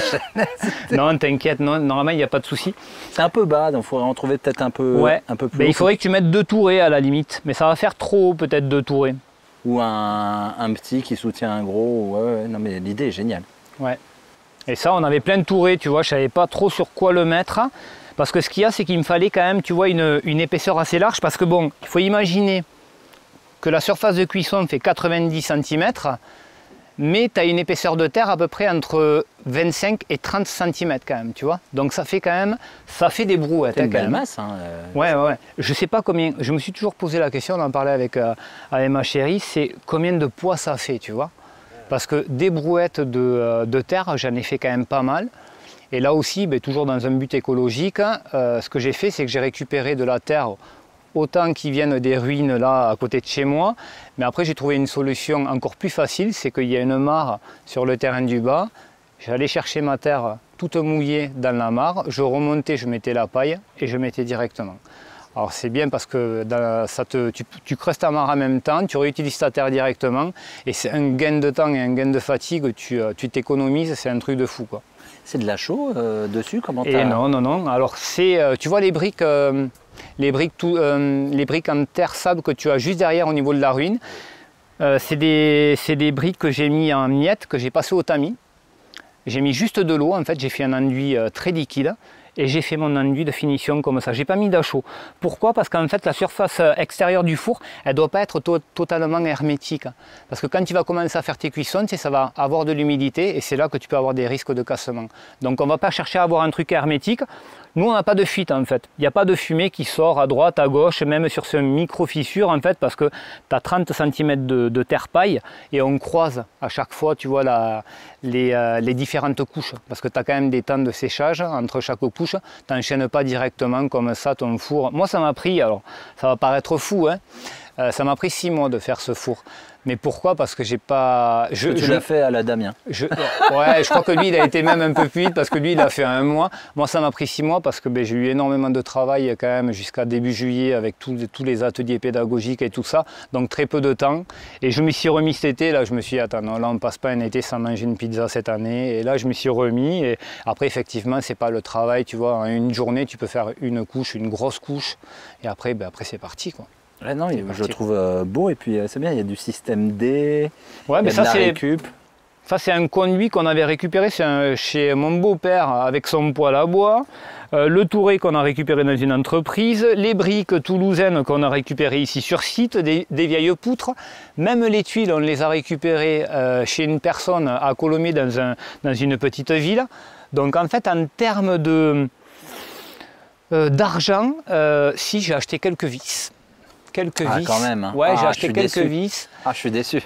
non, t'inquiète, non, normalement, il n'y a pas de souci. C'est un peu bas, donc il faudrait en trouver peut-être un peu, ouais. un peu plus ben, haut. Il faudrait que tu mettes deux tourets à la limite, mais ça va faire trop peut-être deux tourets. Ou un, un petit qui soutient un gros. Ouais, ouais, non, mais l'idée est géniale. Ouais. Et ça, on avait plein de tourets, tu vois, je ne savais pas trop sur quoi le mettre. Parce que ce qu'il y a, c'est qu'il me fallait quand même, tu vois, une, une épaisseur assez large. Parce que bon, il faut imaginer que la surface de cuisson fait quatre-vingt-dix centimètres, mais tu as une épaisseur de terre à peu près entre vingt-cinq et trente centimètres quand même, tu vois. Donc ça fait quand même, ça fait des brouettes. C'est une hein, belle quand même. masse. Hein, euh... Ouais, ouais, ouais. Je sais pas combien, je me suis toujours posé la question, on en parlait avec, euh, avec ma chérie, c'est combien de poids ça fait, tu vois. Parce que des brouettes de, euh, de terre, j'en ai fait quand même pas mal. Et là aussi, ben, toujours dans un but écologique, euh, ce que j'ai fait, c'est que j'ai récupéré de la terre autant qui viennent des ruines là à côté de chez moi. Mais après, j'ai trouvé une solution encore plus facile, c'est qu'il y a une mare sur le terrain du bas. J'allais chercher ma terre toute mouillée dans la mare, je remontais, je mettais la paille et je mettais directement. Alors c'est bien parce que dans, ça te, tu, tu creuses ta mare en même temps, tu réutilises ta terre directement et c'est un gain de temps et un gain de fatigue, tu t'économises, c'est un truc de fou, quoi. C'est de la chaux euh, dessus, comment Et non, non, non. Alors c'est, euh, tu vois les briques, euh, les briques, tout, euh, les briques en terre sable que tu as juste derrière au niveau de la ruine. Euh, c'est des, des briques que j'ai mis en miettes, que j'ai passé au tamis. J'ai mis juste de l'eau, en fait, j'ai fait un enduit euh, très liquide. Et j'ai fait mon enduit de finition comme ça. J'ai pas mis d'achaux. Pourquoi? Parce qu'en fait, la surface extérieure du four, elle doit pas être to totalement hermétique. Parce que quand tu vas commencer à faire tes cuissons, tu sais, ça va avoir de l'humidité et c'est là que tu peux avoir des risques de cassement. Donc on va pas chercher à avoir un truc hermétique. Nous, on n'a pas de fuite en fait. Il n'y a pas de fumée qui sort à droite, à gauche, même sur ce micro-fissure en fait, parce que tu as trente centimètres de, de terre paille et on croise à chaque fois, tu vois, la, les, euh, les différentes couches. Parce que tu as quand même des temps de séchage entre chaque couche. Tu n'enchaînes pas directement comme ça ton four. Moi, ça m'a pris, alors ça va paraître fou, hein, euh, ça m'a pris six mois de faire ce four. Mais pourquoi? Parce que j'ai pas... Je, tu l'as fait à la Damien. Je, ouais, je crois que lui, il a été même un peu plus vite parce que lui, il a fait un mois. Moi, ça m'a pris six mois parce que ben, j'ai eu énormément de travail quand même jusqu'à début juillet avec tous, tous les ateliers pédagogiques et tout ça. Donc très peu de temps. Et je me suis remis cet été. Là, je me suis dit, attends, non, là, on ne passe pas un été sans manger une pizza cette année. Et là, je me suis remis. Et après, effectivement, c'est pas le travail. Tu vois, en une journée, tu peux faire une couche, une grosse couche. Et après, ben, après c'est parti, quoi. Ouais, non, je le trouve euh, beau et puis euh, c'est bien, il y a du système D, ouais, il mais y a ça, de la c'est récup. Ça c'est un conduit qu'on avait récupéré un, chez mon beau-père avec son poêle à bois, euh, le touret qu'on a récupéré dans une entreprise, les briques toulousaines qu'on a récupérées ici sur site, des, des vieilles poutres, même les tuiles on les a récupérées euh, chez une personne à Colomiers dans, un, dans une petite ville. Donc en fait en termes de euh, d'argent, euh, si j'ai acheté quelques vis. Quelques ah, vis. quand même. Hein. Ouais, ah, j'ai acheté quelques déçu. vis. Ah, je suis déçu.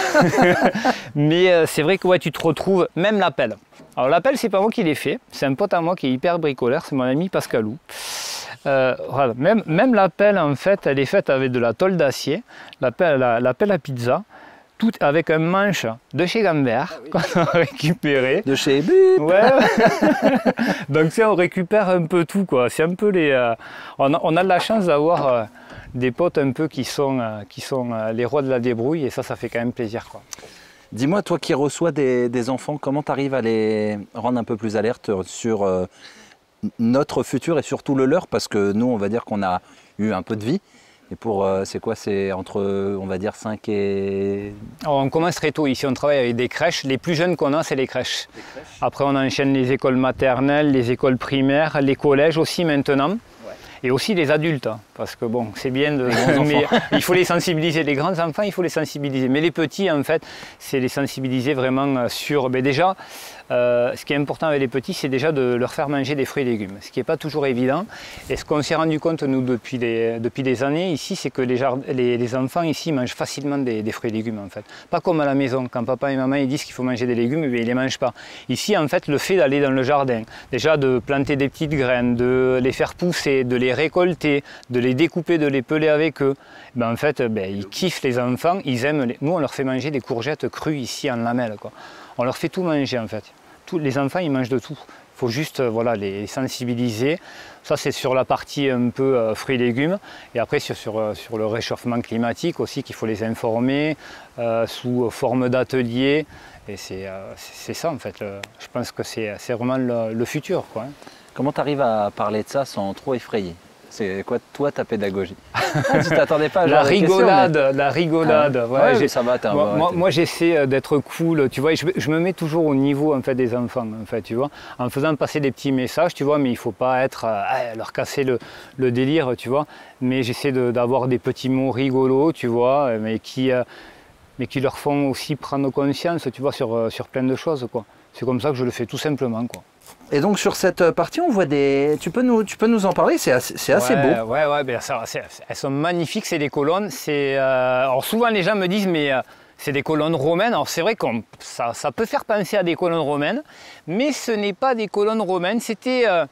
Mais euh, c'est vrai que ouais, tu te retrouves, même la pelle. Alors la pelle, c'est pas moi qui l'ai fait, c'est un pote à moi qui est hyper bricoleur, c'est mon ami Pascalou. Euh, voilà. même, même la pelle, en fait, elle est faite avec de la tôle d'acier, la pelle, la, la pelle à pizza, tout avec un manche de chez Gambert ah, oui. qu'on a récupéré. De chez But. Ouais. Donc c'est on récupère un peu tout, quoi. C'est un peu les. Euh, on, a, on a de la chance d'avoir euh, des potes un peu qui sont, euh, qui sont euh, les rois de la débrouille et ça, ça fait quand même plaisir, quoi. Dis-moi, toi qui reçois des, des enfants, comment tu arrives à les rendre un peu plus alertes sur euh, notre futur et surtout le leur? Parce que nous, on va dire qu'on a eu un peu de vie. Et pour, euh, c'est quoi? C'est entre, on va dire, cinq et... Alors, on commence très tôt. Ici, on travaille avec des crèches. Les plus jeunes qu'on a, c'est les crèches. les crèches. Après, on enchaîne les écoles maternelles, les écoles primaires, les collèges aussi maintenant. Ouais. Et aussi les adultes. Parce que bon, c'est bien de... mais il faut les sensibiliser. Les grands enfants, il faut les sensibiliser. Mais les petits, en fait, c'est les sensibiliser vraiment sur... Ben déjà, euh, ce qui est important avec les petits, c'est déjà de leur faire manger des fruits et légumes. Ce qui n'est pas toujours évident. Et ce qu'on s'est rendu compte, nous, depuis des, depuis des années ici, c'est que les, les, les enfants ici mangent facilement des, des fruits et légumes, en fait. Pas comme à la maison. Quand papa et maman ils disent qu'il faut manger des légumes, mais ils ne les mangent pas. Ici, en fait, le fait d'aller dans le jardin, déjà de planter des petites graines, de les faire pousser, de les récolter, de les découper, de les peler avec eux, ben en fait, ben, ils kiffent les enfants, ils aiment. Les... Nous, on leur fait manger des courgettes crues ici en lamelles, quoi. On leur fait tout manger, en fait. Tous les enfants, ils mangent de tout. Il faut juste voilà, les sensibiliser. Ça, c'est sur la partie un peu euh, fruits et légumes. Et après, sur, sur, sur le réchauffement climatique aussi, qu'il faut les informer euh, sous forme d'ateliers. Et c'est euh, ça, en fait. Le... Je pense que c'est vraiment le, le futur, quoi. Comment tu arrives à parler de ça sans trop effrayer? C'est quoi, toi, ta pédagogie? Ah, tu t'attendais pas à la rigolade, question, mais... la rigolade. Ah, ouais, ouais, ça va. Moi, moi, moi j'essaie d'être cool, tu vois. Je, je me mets toujours au niveau en fait des enfants, en fait, tu vois, en faisant passer des petits messages, tu vois. Mais il faut pas être euh, leur casser le, le délire, tu vois. Mais j'essaie d'avoir des petits mots rigolos, tu vois, mais qui, euh, mais qui leur font aussi prendre conscience, tu vois, sur sur plein de choses, quoi. C'est comme ça que je le fais tout simplement, quoi. Et donc sur cette partie, on voit des... Tu peux nous, tu peux nous en parler? C'est assez, c'est assez ouais, beau. Ouais, ouais, ben ça, elles sont magnifiques, c'est des colonnes. Euh... Alors souvent les gens me disent, mais euh, c'est des colonnes romaines. Alors c'est vrai que ça, ça peut faire penser à des colonnes romaines, mais ce n'est pas des colonnes romaines. C'était euh,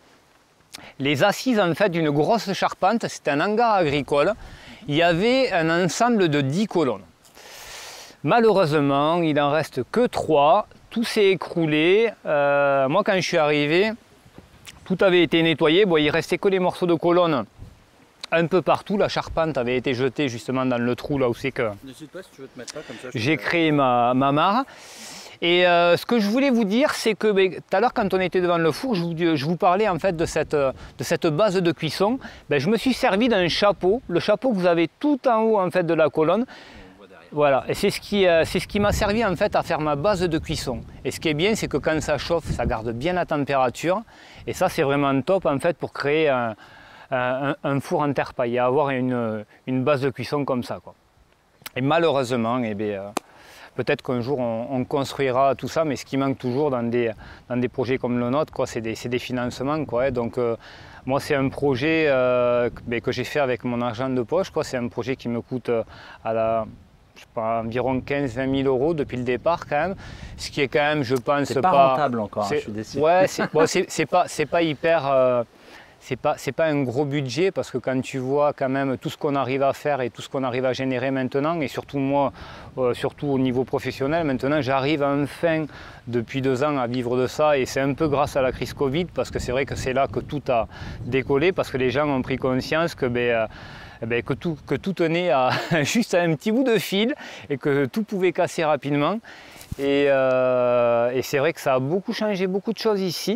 les assises en fait d'une grosse charpente. C'était un hangar agricole. Il y avait un ensemble de dix colonnes. Malheureusement, il n'en reste que trois. Tout s'est écroulé. Euh, moi, quand je suis arrivé, tout avait été nettoyé. Bon, il restait que les morceaux de colonnes un peu partout. La charpente avait été jetée justement dans le trou là où c'est que j'ai créé ma, ma mare. Et euh, ce que je voulais vous dire, c'est que ben, tout à l'heure, quand on était devant le four, je vous, je vous parlais en fait de cette, de cette base de cuisson. Ben, je me suis servi d'un chapeau, le chapeau que vous avez tout en haut en fait de la colonne. Voilà, et c'est ce qui, euh, c'est ce qui m'a servi en fait à faire ma base de cuisson. Et ce qui est bien, c'est que quand ça chauffe, ça garde bien la température. Et ça, c'est vraiment top en fait pour créer un, un, un four en terre paille, avoir une, une base de cuisson comme ça, quoi. Et malheureusement, eh bien, euh, peut-être qu'un jour on, on construira tout ça, mais ce qui manque toujours dans des, dans des projets comme le nôtre, c'est des, des financements, quoi. Donc euh, moi, c'est un projet euh, que, que j'ai fait avec mon argent de poche. C'est un projet qui me coûte euh, à la, je sais pas, environ quinze à vingt mille euros depuis le départ quand même. Ce qui est quand même, je pense, c'est pas, pas rentable encore, hein, je suis déçu. Ouais, c'est bon, pas, pas hyper... Euh, c'est pas, c'est pas un gros budget parce que quand tu vois quand même tout ce qu'on arrive à faire et tout ce qu'on arrive à générer maintenant, et surtout moi, euh, surtout au niveau professionnel, maintenant j'arrive enfin depuis deux ans à vivre de ça, et c'est un peu grâce à la crise Covid parce que c'est vrai que c'est là que tout a décollé, parce que les gens ont pris conscience que, ben, euh, ben, que, tout, que tout tenait à juste à un petit bout de fil et que tout pouvait casser rapidement. Et, euh, et c'est vrai que ça a beaucoup changé beaucoup de choses ici.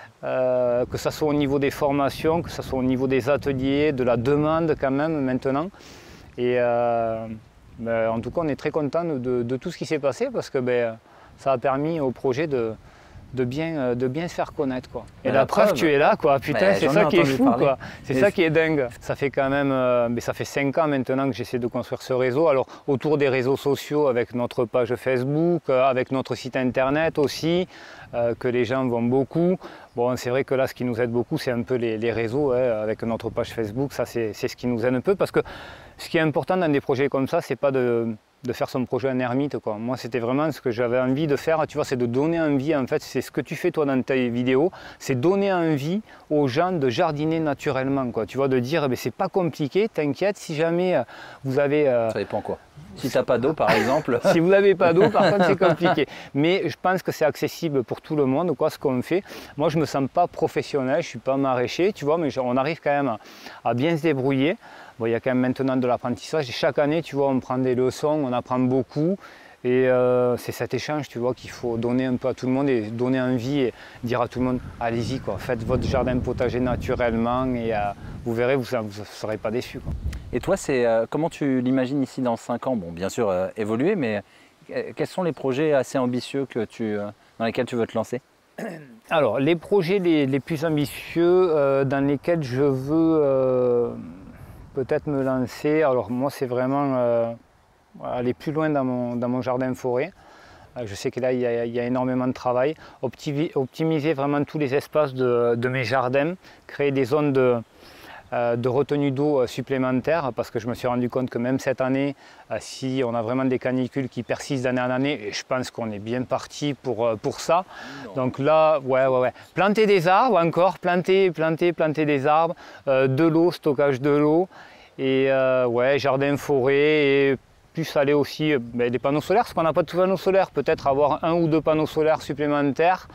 Euh, que ce soit au niveau des formations, que ce soit au niveau des ateliers, de la demande quand même maintenant. Et euh, ben, en tout cas, on est très content de, de tout ce qui s'est passé parce que ben, ça a permis au projet de, de, bien, de bien se faire connaître, quoi. Et la, la preuve, preuve, tu es là, quoi. Putain, c'est ça qui est fou, quoi. C'est ça qui est dingue. Ça fait quand même, euh, mais ça fait cinq ans maintenant que j'essaie de construire ce réseau. Alors autour des réseaux sociaux, avec notre page Facebook, euh, avec notre site internet aussi, euh, que les gens vont beaucoup. Bon, c'est vrai que là, ce qui nous aide beaucoup, c'est un peu les, les réseaux, hein, avec notre page Facebook. Ça, c'est ce qui nous aide un peu, parce que ce qui est important dans des projets comme ça, c'est pas de, de faire son projet en ermite, quoi. Moi, c'était vraiment ce que j'avais envie de faire, tu vois, c'est de donner envie, en fait, c'est ce que tu fais toi dans tes vidéos, c'est donner envie aux gens de jardiner naturellement, quoi. Tu vois, de dire, eh c'est pas compliqué, t'inquiète, si jamais vous avez... Euh, ça dépend quoi. Si tu n'as pas d'eau, par exemple. Si vous n'avez pas d'eau, par contre, c'est compliqué. Mais je pense que c'est accessible pour tout le monde, quoi, ce qu'on fait. Moi, je ne me sens pas professionnel, je ne suis pas maraîcher, tu vois, mais on arrive quand même à, à bien se débrouiller. Bon, il y a quand même maintenant de l'apprentissage. Et chaque année, tu vois, on prend des leçons, on apprend beaucoup. Et euh, c'est cet échange, tu vois, qu'il faut donner un peu à tout le monde et donner envie et dire à tout le monde, allez-y, quoi, faites votre jardin potager naturellement et euh, vous verrez, vous ne serez pas déçus, quoi. Et toi, c'est euh, comment tu l'imagines ici dans cinq ans? Bon, bien sûr, euh, évoluer, mais euh, quels sont les projets assez ambitieux que tu, euh, dans lesquels tu veux te lancer? Alors, les projets les, les plus ambitieux euh, dans lesquels je veux euh, peut-être me lancer, alors moi, c'est vraiment... Euh, aller plus loin dans mon, dans mon jardin forêt. Je sais que là, il y a, il y a énormément de travail. Optimiser, optimiser vraiment tous les espaces de, de mes jardins, créer des zones de, euh, de retenue d'eau supplémentaires, parce que je me suis rendu compte que même cette année, euh, si on a vraiment des canicules qui persistent d'année en année, et je pense qu'on est bien parti pour, pour ça. Non. Donc là, ouais, ouais, ouais. Planter des arbres encore, planter, planter, planter des arbres, euh, de l'eau, stockage de l'eau, et euh, ouais, jardin forêt, et plus aller aussi ben, des panneaux solaires, parce qu'on n'a pas de panneaux solaires, peut-être avoir un ou deux panneaux solaires supplémentaires.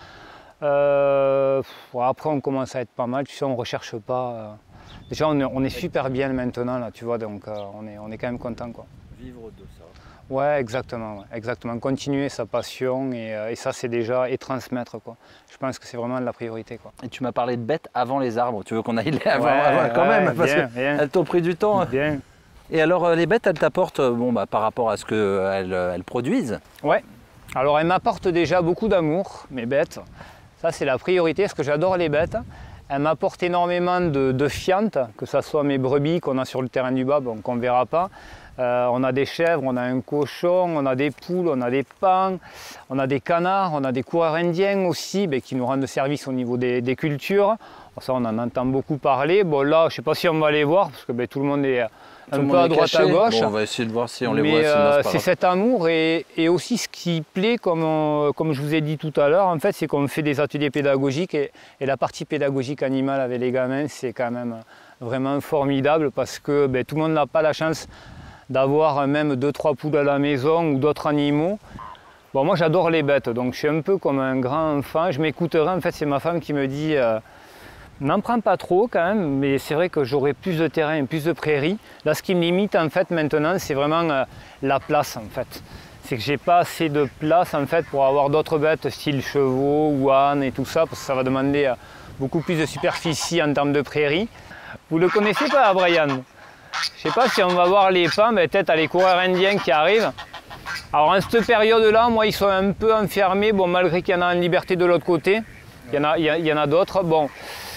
Euh, après on commence à être pas mal, tu sais, on ne recherche pas. Euh, déjà on est, on est super bien maintenant là, tu vois, donc euh, on, est, on est quand même content, quoi. Vivre de ça. Ouais, exactement, ouais, exactement. Continuer sa passion et, euh, et ça c'est déjà, et transmettre, quoi. Je pense que c'est vraiment la priorité, quoi. Et tu m'as parlé de bêtes avant les arbres, tu veux qu'on aille les avant, ouais, avant quand ouais, même, parce qu'elles t'ont pris du temps. Bien. Et alors les bêtes, elles t'apportent bon, bah, par rapport à ce qu'elles elles produisent? Ouais, alors elles m'apportent déjà beaucoup d'amour, mes bêtes. Ça c'est la priorité, parce que j'adore les bêtes. Elles m'apportent énormément de, de fientes, que ce soit mes brebis qu'on a sur le terrain du bas, bon, qu'on ne verra pas. Euh, on a des chèvres, on a un cochon, on a des poules, on a des paons, on a des canards, on a des coureurs indiens aussi, ben, qui nous rendent service au niveau des, des cultures. Ça on en entend beaucoup parler. Bon là, je ne sais pas si on va les voir, parce que ben, tout le monde est... un peu à droite, à gauche. Bon, on va essayer de voir si on les mais voit. Euh, c'est cet amour et, et aussi ce qui plaît, comme, on, comme je vous ai dit tout à l'heure, en fait, c'est qu'on fait des ateliers pédagogiques et, et la partie pédagogique animale avec les gamins, c'est quand même vraiment formidable parce que ben, tout le monde n'a pas la chance d'avoir même deux, trois poules à la maison ou d'autres animaux. Bon, moi, j'adore les bêtes, donc je suis un peu comme un grand enfant. Je m'écouterai, en fait, c'est ma femme qui me dit... Euh, N'en prends pas trop quand même, mais c'est vrai que j'aurais plus de terrain, plus de prairies. Là, ce qui me limite en fait maintenant, c'est vraiment euh, la place en fait. C'est que j'ai pas assez de place en fait pour avoir d'autres bêtes style chevaux ou ânes et tout ça, parce que ça va demander euh, beaucoup plus de superficie en termes de prairies. Vous le connaissez pas, Brian? Je sais pas si on va voir les pins, mais peut-être à les coureurs indiens qui arrivent. Alors en cette période-là, moi, ils sont un peu enfermés, bon, malgré qu'il y en a en liberté de l'autre côté. Il y en a, il y a, il y en a d'autres. Bon.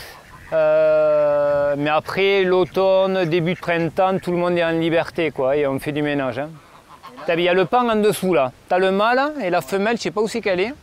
Euh, mais après l'automne, début de printemps, tout le monde est en liberté, quoi, et on fait du ménage. Hein. Il y a le pan en dessous là. Tu as le mâle et la femelle, je sais pas où c'est qu'elle est.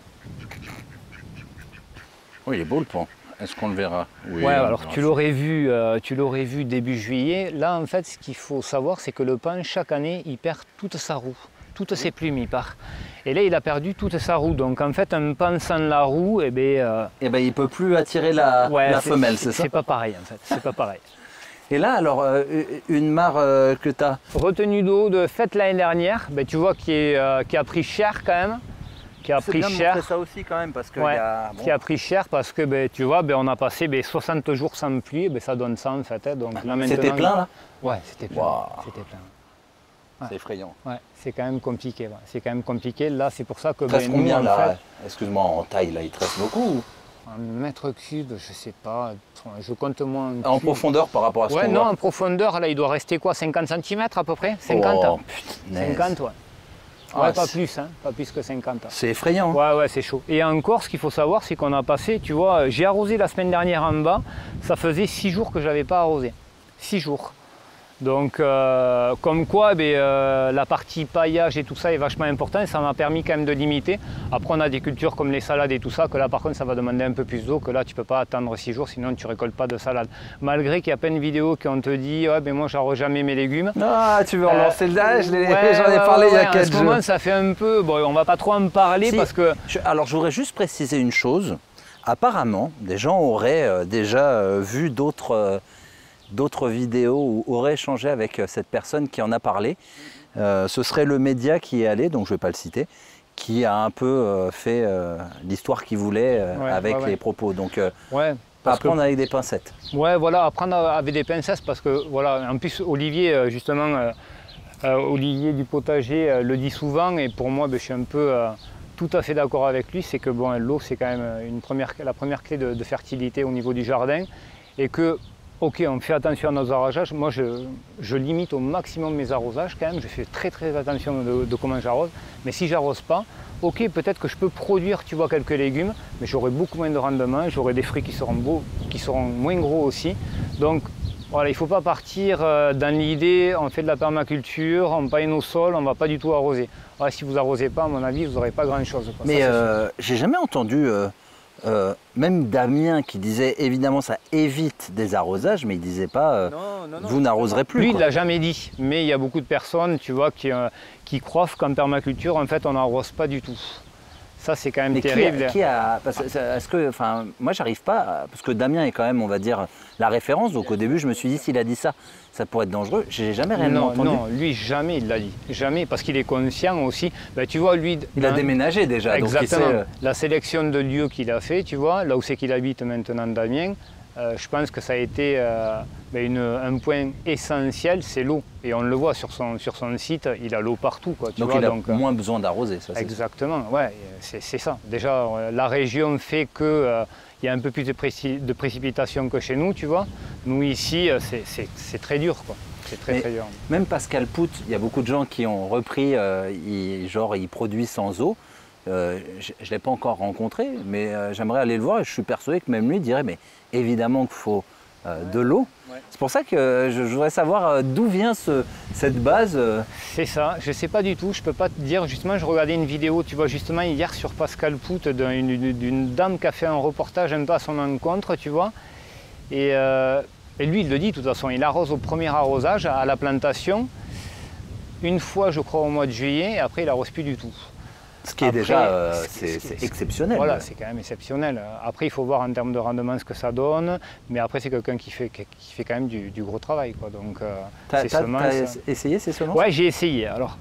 Oui, il est beau le pan. Est-ce qu'on le verra? Oui, ouais, alors tu l'aurais vu, euh, tu l'aurais vu début juillet. Là, en fait, ce qu'il faut savoir, c'est que le pan, chaque année, il perd toute sa roue, toutes ses plumes, il part. Et là, il a perdu toute sa roue. Donc, en fait, un pan sans la roue, eh ben, euh... eh ben, il ne peut plus attirer la, ouais, la femelle, c'est ça? C'est pas pareil, en fait. C'est pas pareil. Et là, alors, euh, une mare euh, que tu as retenue d'eau de fête l'année dernière, ben, tu vois, qui, est, euh, qui a pris cher quand même. Qui a pris bien cher. De ça aussi quand même, parce que ouais, y a, bon. Qui a pris cher parce que, ben, tu vois, ben, on a passé ben, soixante jours sans pluie, ben, ça donne ça en fait. Hein, donc, c'était plein là? Ouais, c'était plein. Wow. C'était plein. Ouais. C'est effrayant. Ouais, c'est quand même compliqué. Ouais. C'est quand même compliqué. Là, c'est pour ça que. Il reste ben, combien nous, là fait, excuse-moi, en taille là, il te reste beaucoup? Un mètre cube, je sais pas. Je compte moins. En cube. Profondeur par rapport à ce ouais, qu'on non, voit. En profondeur, là, il doit rester quoi, cinquante centimètres à peu près? cinquante. Oh, putain. cinquante, ouais. Ah, ouais, pas plus, hein, pas plus que cinquante. C'est effrayant. Ouais, ouais, c'est chaud. Et encore, ce qu'il faut savoir, c'est qu'on a passé, tu vois, j'ai arrosé la semaine dernière en bas, ça faisait six jours que je n'avais pas arrosé. Six jours. Donc, euh, comme quoi, ben, euh, la partie paillage et tout ça est vachement important et ça m'a permis quand même de limiter. Après, on a des cultures comme les salades et tout ça, que là, par contre, ça va demander un peu plus d'eau, que là, tu ne peux pas attendre six jours, sinon tu ne récoltes pas de salade. Malgré qu'il y a plein de vidéos qui ont te dit, ouais, ben moi, j'arrose jamais mes légumes. Ah, tu veux relancer euh, le âge? Ouais, J'en ai ouais, parlé ouais, il y a ouais, quatre jours. jours. En ce moment, ça fait un peu, bon, on va pas trop en parler si, parce que... Je, alors, je voudrais juste préciser une chose. Apparemment, des gens auraient euh, déjà euh, vu d'autres... Euh, d'autres vidéos ou auraient échangé avec cette personne qui en a parlé. Euh, ce serait le média qui est allé, donc je ne vais pas le citer, qui a un peu euh, fait euh, l'histoire qu'il voulait euh, ouais, avec ouais, ouais. les propos. Donc, euh, ouais, pas apprendre que... avec des pincettes. Ouais, voilà, apprendre avec des pincettes parce que, voilà, en plus, Olivier, justement, euh, euh, Olivier du potager euh, le dit souvent et pour moi, ben, je suis un peu euh, tout à fait d'accord avec lui, c'est que bon, l'eau, c'est quand même une première, la première clé de, de fertilité au niveau du jardin et que ok, on fait attention à nos arrosages. Moi, je, je limite au maximum mes arrosages quand même. Je fais très très attention de, de comment j'arrose. Mais si j'arrose pas, ok, peut-être que je peux produire, tu vois, quelques légumes, mais j'aurai beaucoup moins de rendement. J'aurai des fruits qui seront beaux, qui seront moins gros aussi. Donc voilà, il ne faut pas partir dans l'idée, on fait de la permaculture, on paille nos sols, on ne va pas du tout arroser. Ouais, si vous arrosez pas, à mon avis, vous n'aurez pas grand-chose. Mais euh, j'ai jamais entendu. Euh... Euh, même Damien qui disait évidemment ça évite des arrosages, mais il disait pas euh, non, non, non, vous n'arroserez plus. Lui, quoi. Il l'a jamais dit, mais il y a beaucoup de personnes, tu vois, qui, euh, qui croient qu'en permaculture, en fait, on n'arrose pas du tout. Ça, c'est quand même mais terrible. Qui a, qui a, est-ce que, enfin, moi, j'arrive pas, parce que Damien est quand même, on va dire, la référence. Donc au début, je me suis dit, s'il a dit ça, ça pourrait être dangereux. J'ai jamais rien non, entendu. Non, lui, jamais il l'a dit. Jamais, parce qu'il est conscient aussi. Ben, tu vois, lui. Il a déménagé déjà. Exactement. Donc il sait... La sélection de lieux qu'il a fait, tu vois, là où c'est qu'il habite maintenant, Damien. Euh, je pense que ça a été euh, ben une, un point essentiel, c'est l'eau. Et on le voit sur son, sur son site, il a l'eau partout. Quoi, tu donc vois, il a donc, moins besoin d'arroser, ça. Exactement, ouais, c'est ça. Déjà, la région fait qu'il euh, y a un peu plus de, préci de précipitations que chez nous, tu vois. Nous ici, c'est très dur, quoi. C'est très, très dur. Même Pascal Pout, il y a beaucoup de gens qui ont repris, euh, il, genre il produit sans eau. Euh, je ne l'ai pas encore rencontré, mais euh, j'aimerais aller le voir et je suis persuadé que même lui dirait mais évidemment qu'il faut euh, ouais. de l'eau. Ouais. C'est pour ça que euh, je, je voudrais savoir euh, d'où vient ce, cette base. Euh... C'est ça, je ne sais pas du tout, je ne peux pas te dire. Justement, je regardais une vidéo, tu vois, justement hier sur Pascal Pout d'une dame qui a fait un reportage un peu à son encontre, tu vois. Et, euh, et lui, il le dit de toute façon, il arrose au premier arrosage à la plantation, une fois, je crois, au mois de juillet, et après, il n'arrose plus du tout. Ce qui est Après, déjà euh, c'est exceptionnel. Voilà, c'est quand même exceptionnel. Après, il faut voir en termes de rendement ce que ça donne. Mais après, c'est quelqu'un qui fait, qui fait quand même du, du gros travail. Quoi. Donc, euh, tu as, as essayé ces semences? Ouais, j'ai essayé. Alors,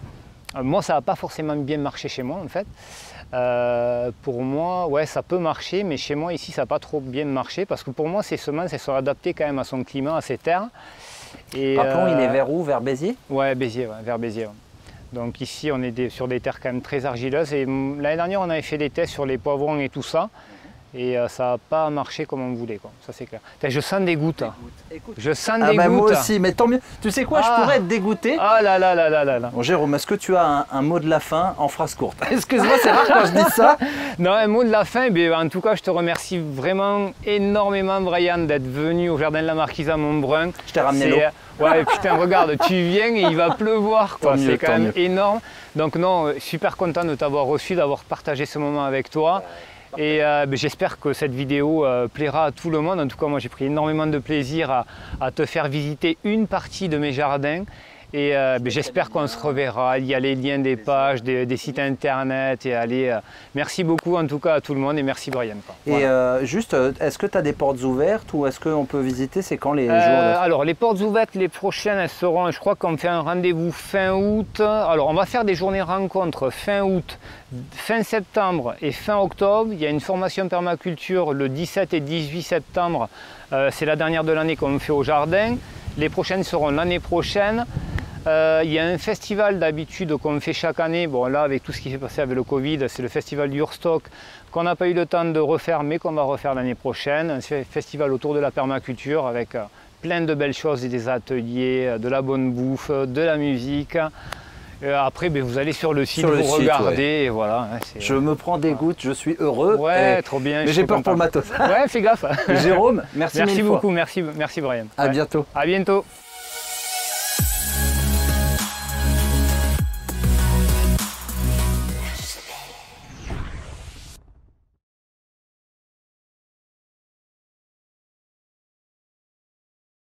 Moi, ça n'a pas forcément bien marché chez moi en fait. Euh, pour moi, ouais, ça peut marcher, mais chez moi ici, ça n'a pas trop bien marché parce que pour moi, ces semences, elles sont adaptées quand même à son climat, à ses terres. Et Rappelons, euh, il est vers où? Vers Béziers? Ouais, Béziers, ouais, vers Béziers. Ouais. Donc ici, on est des, sur des terres quand même très argileuses. Et l'année dernière, on avait fait des tests sur les poivrons et tout ça. Et euh, ça n'a pas marché comme on voulait, quoi. Ça c'est clair. Je sens des gouttes. Écoute, je sens ah des bah gouttes. Moi aussi, mais tant mieux. Tu sais quoi, ah. je pourrais être dégoûté. Ah là là là là là là. Bon, Jérôme, est-ce que tu as un, un mot de la fin en phrase courte? Excuse-moi, c'est rare quand je dis ça. Non, un mot de la fin, mais en tout cas, je te remercie vraiment énormément, Brian, d'être venu au Jardin de la Marquise à Montbrun. Je t'ai ramené l'eau. Ouais, putain, regarde, tu viens et il va pleuvoir, quoi. C'est quand même mieux. énorme. Donc non, super content de t'avoir reçu, d'avoir partagé ce moment avec toi. Et euh, ben, j'espère que cette vidéo euh, plaira à tout le monde. En tout cas, moi j'ai pris énormément de plaisir à, à te faire visiter une partie de mes jardins. Et euh, ben, j'espère qu'on se reverra. Il y a les liens des pages, des, des sites internet. Et allez, euh, merci beaucoup en tout cas à tout le monde et merci Brian. Quoi. Et voilà. euh, juste, est-ce que tu as des portes ouvertes ou est-ce qu'on peut visiter? C'est quand les euh, jours de... Alors les portes ouvertes, les prochaines, elles seront, je crois qu'on fait un rendez-vous fin août. Alors on va faire des journées rencontres fin août, fin septembre et fin octobre. Il y a une formation permaculture le dix-sept et dix-huit septembre. Euh, C'est la dernière de l'année qu'on fait au jardin. Les prochaines seront l'année prochaine. Euh, il y a un festival d'habitude qu'on fait chaque année. Bon là avec tout ce qui s'est passé avec le Covid, c'est le festival du Urstock qu'on n'a pas eu le temps de refaire mais qu'on va refaire l'année prochaine. Un festival autour de la permaculture avec euh, plein de belles choses et des ateliers, de la bonne bouffe, de la musique. Et après, ben, vous allez sur le site, sur le vous site, regardez, ouais. et voilà. Hein, je me prends des gouttes, je suis heureux. Ouais, et... trop bien. Mais j'ai peur pour le matos. Ouais, fais gaffe. Jérôme, merci, merci mille beaucoup, fois. merci, merci Brian. À ouais. bientôt. À bientôt.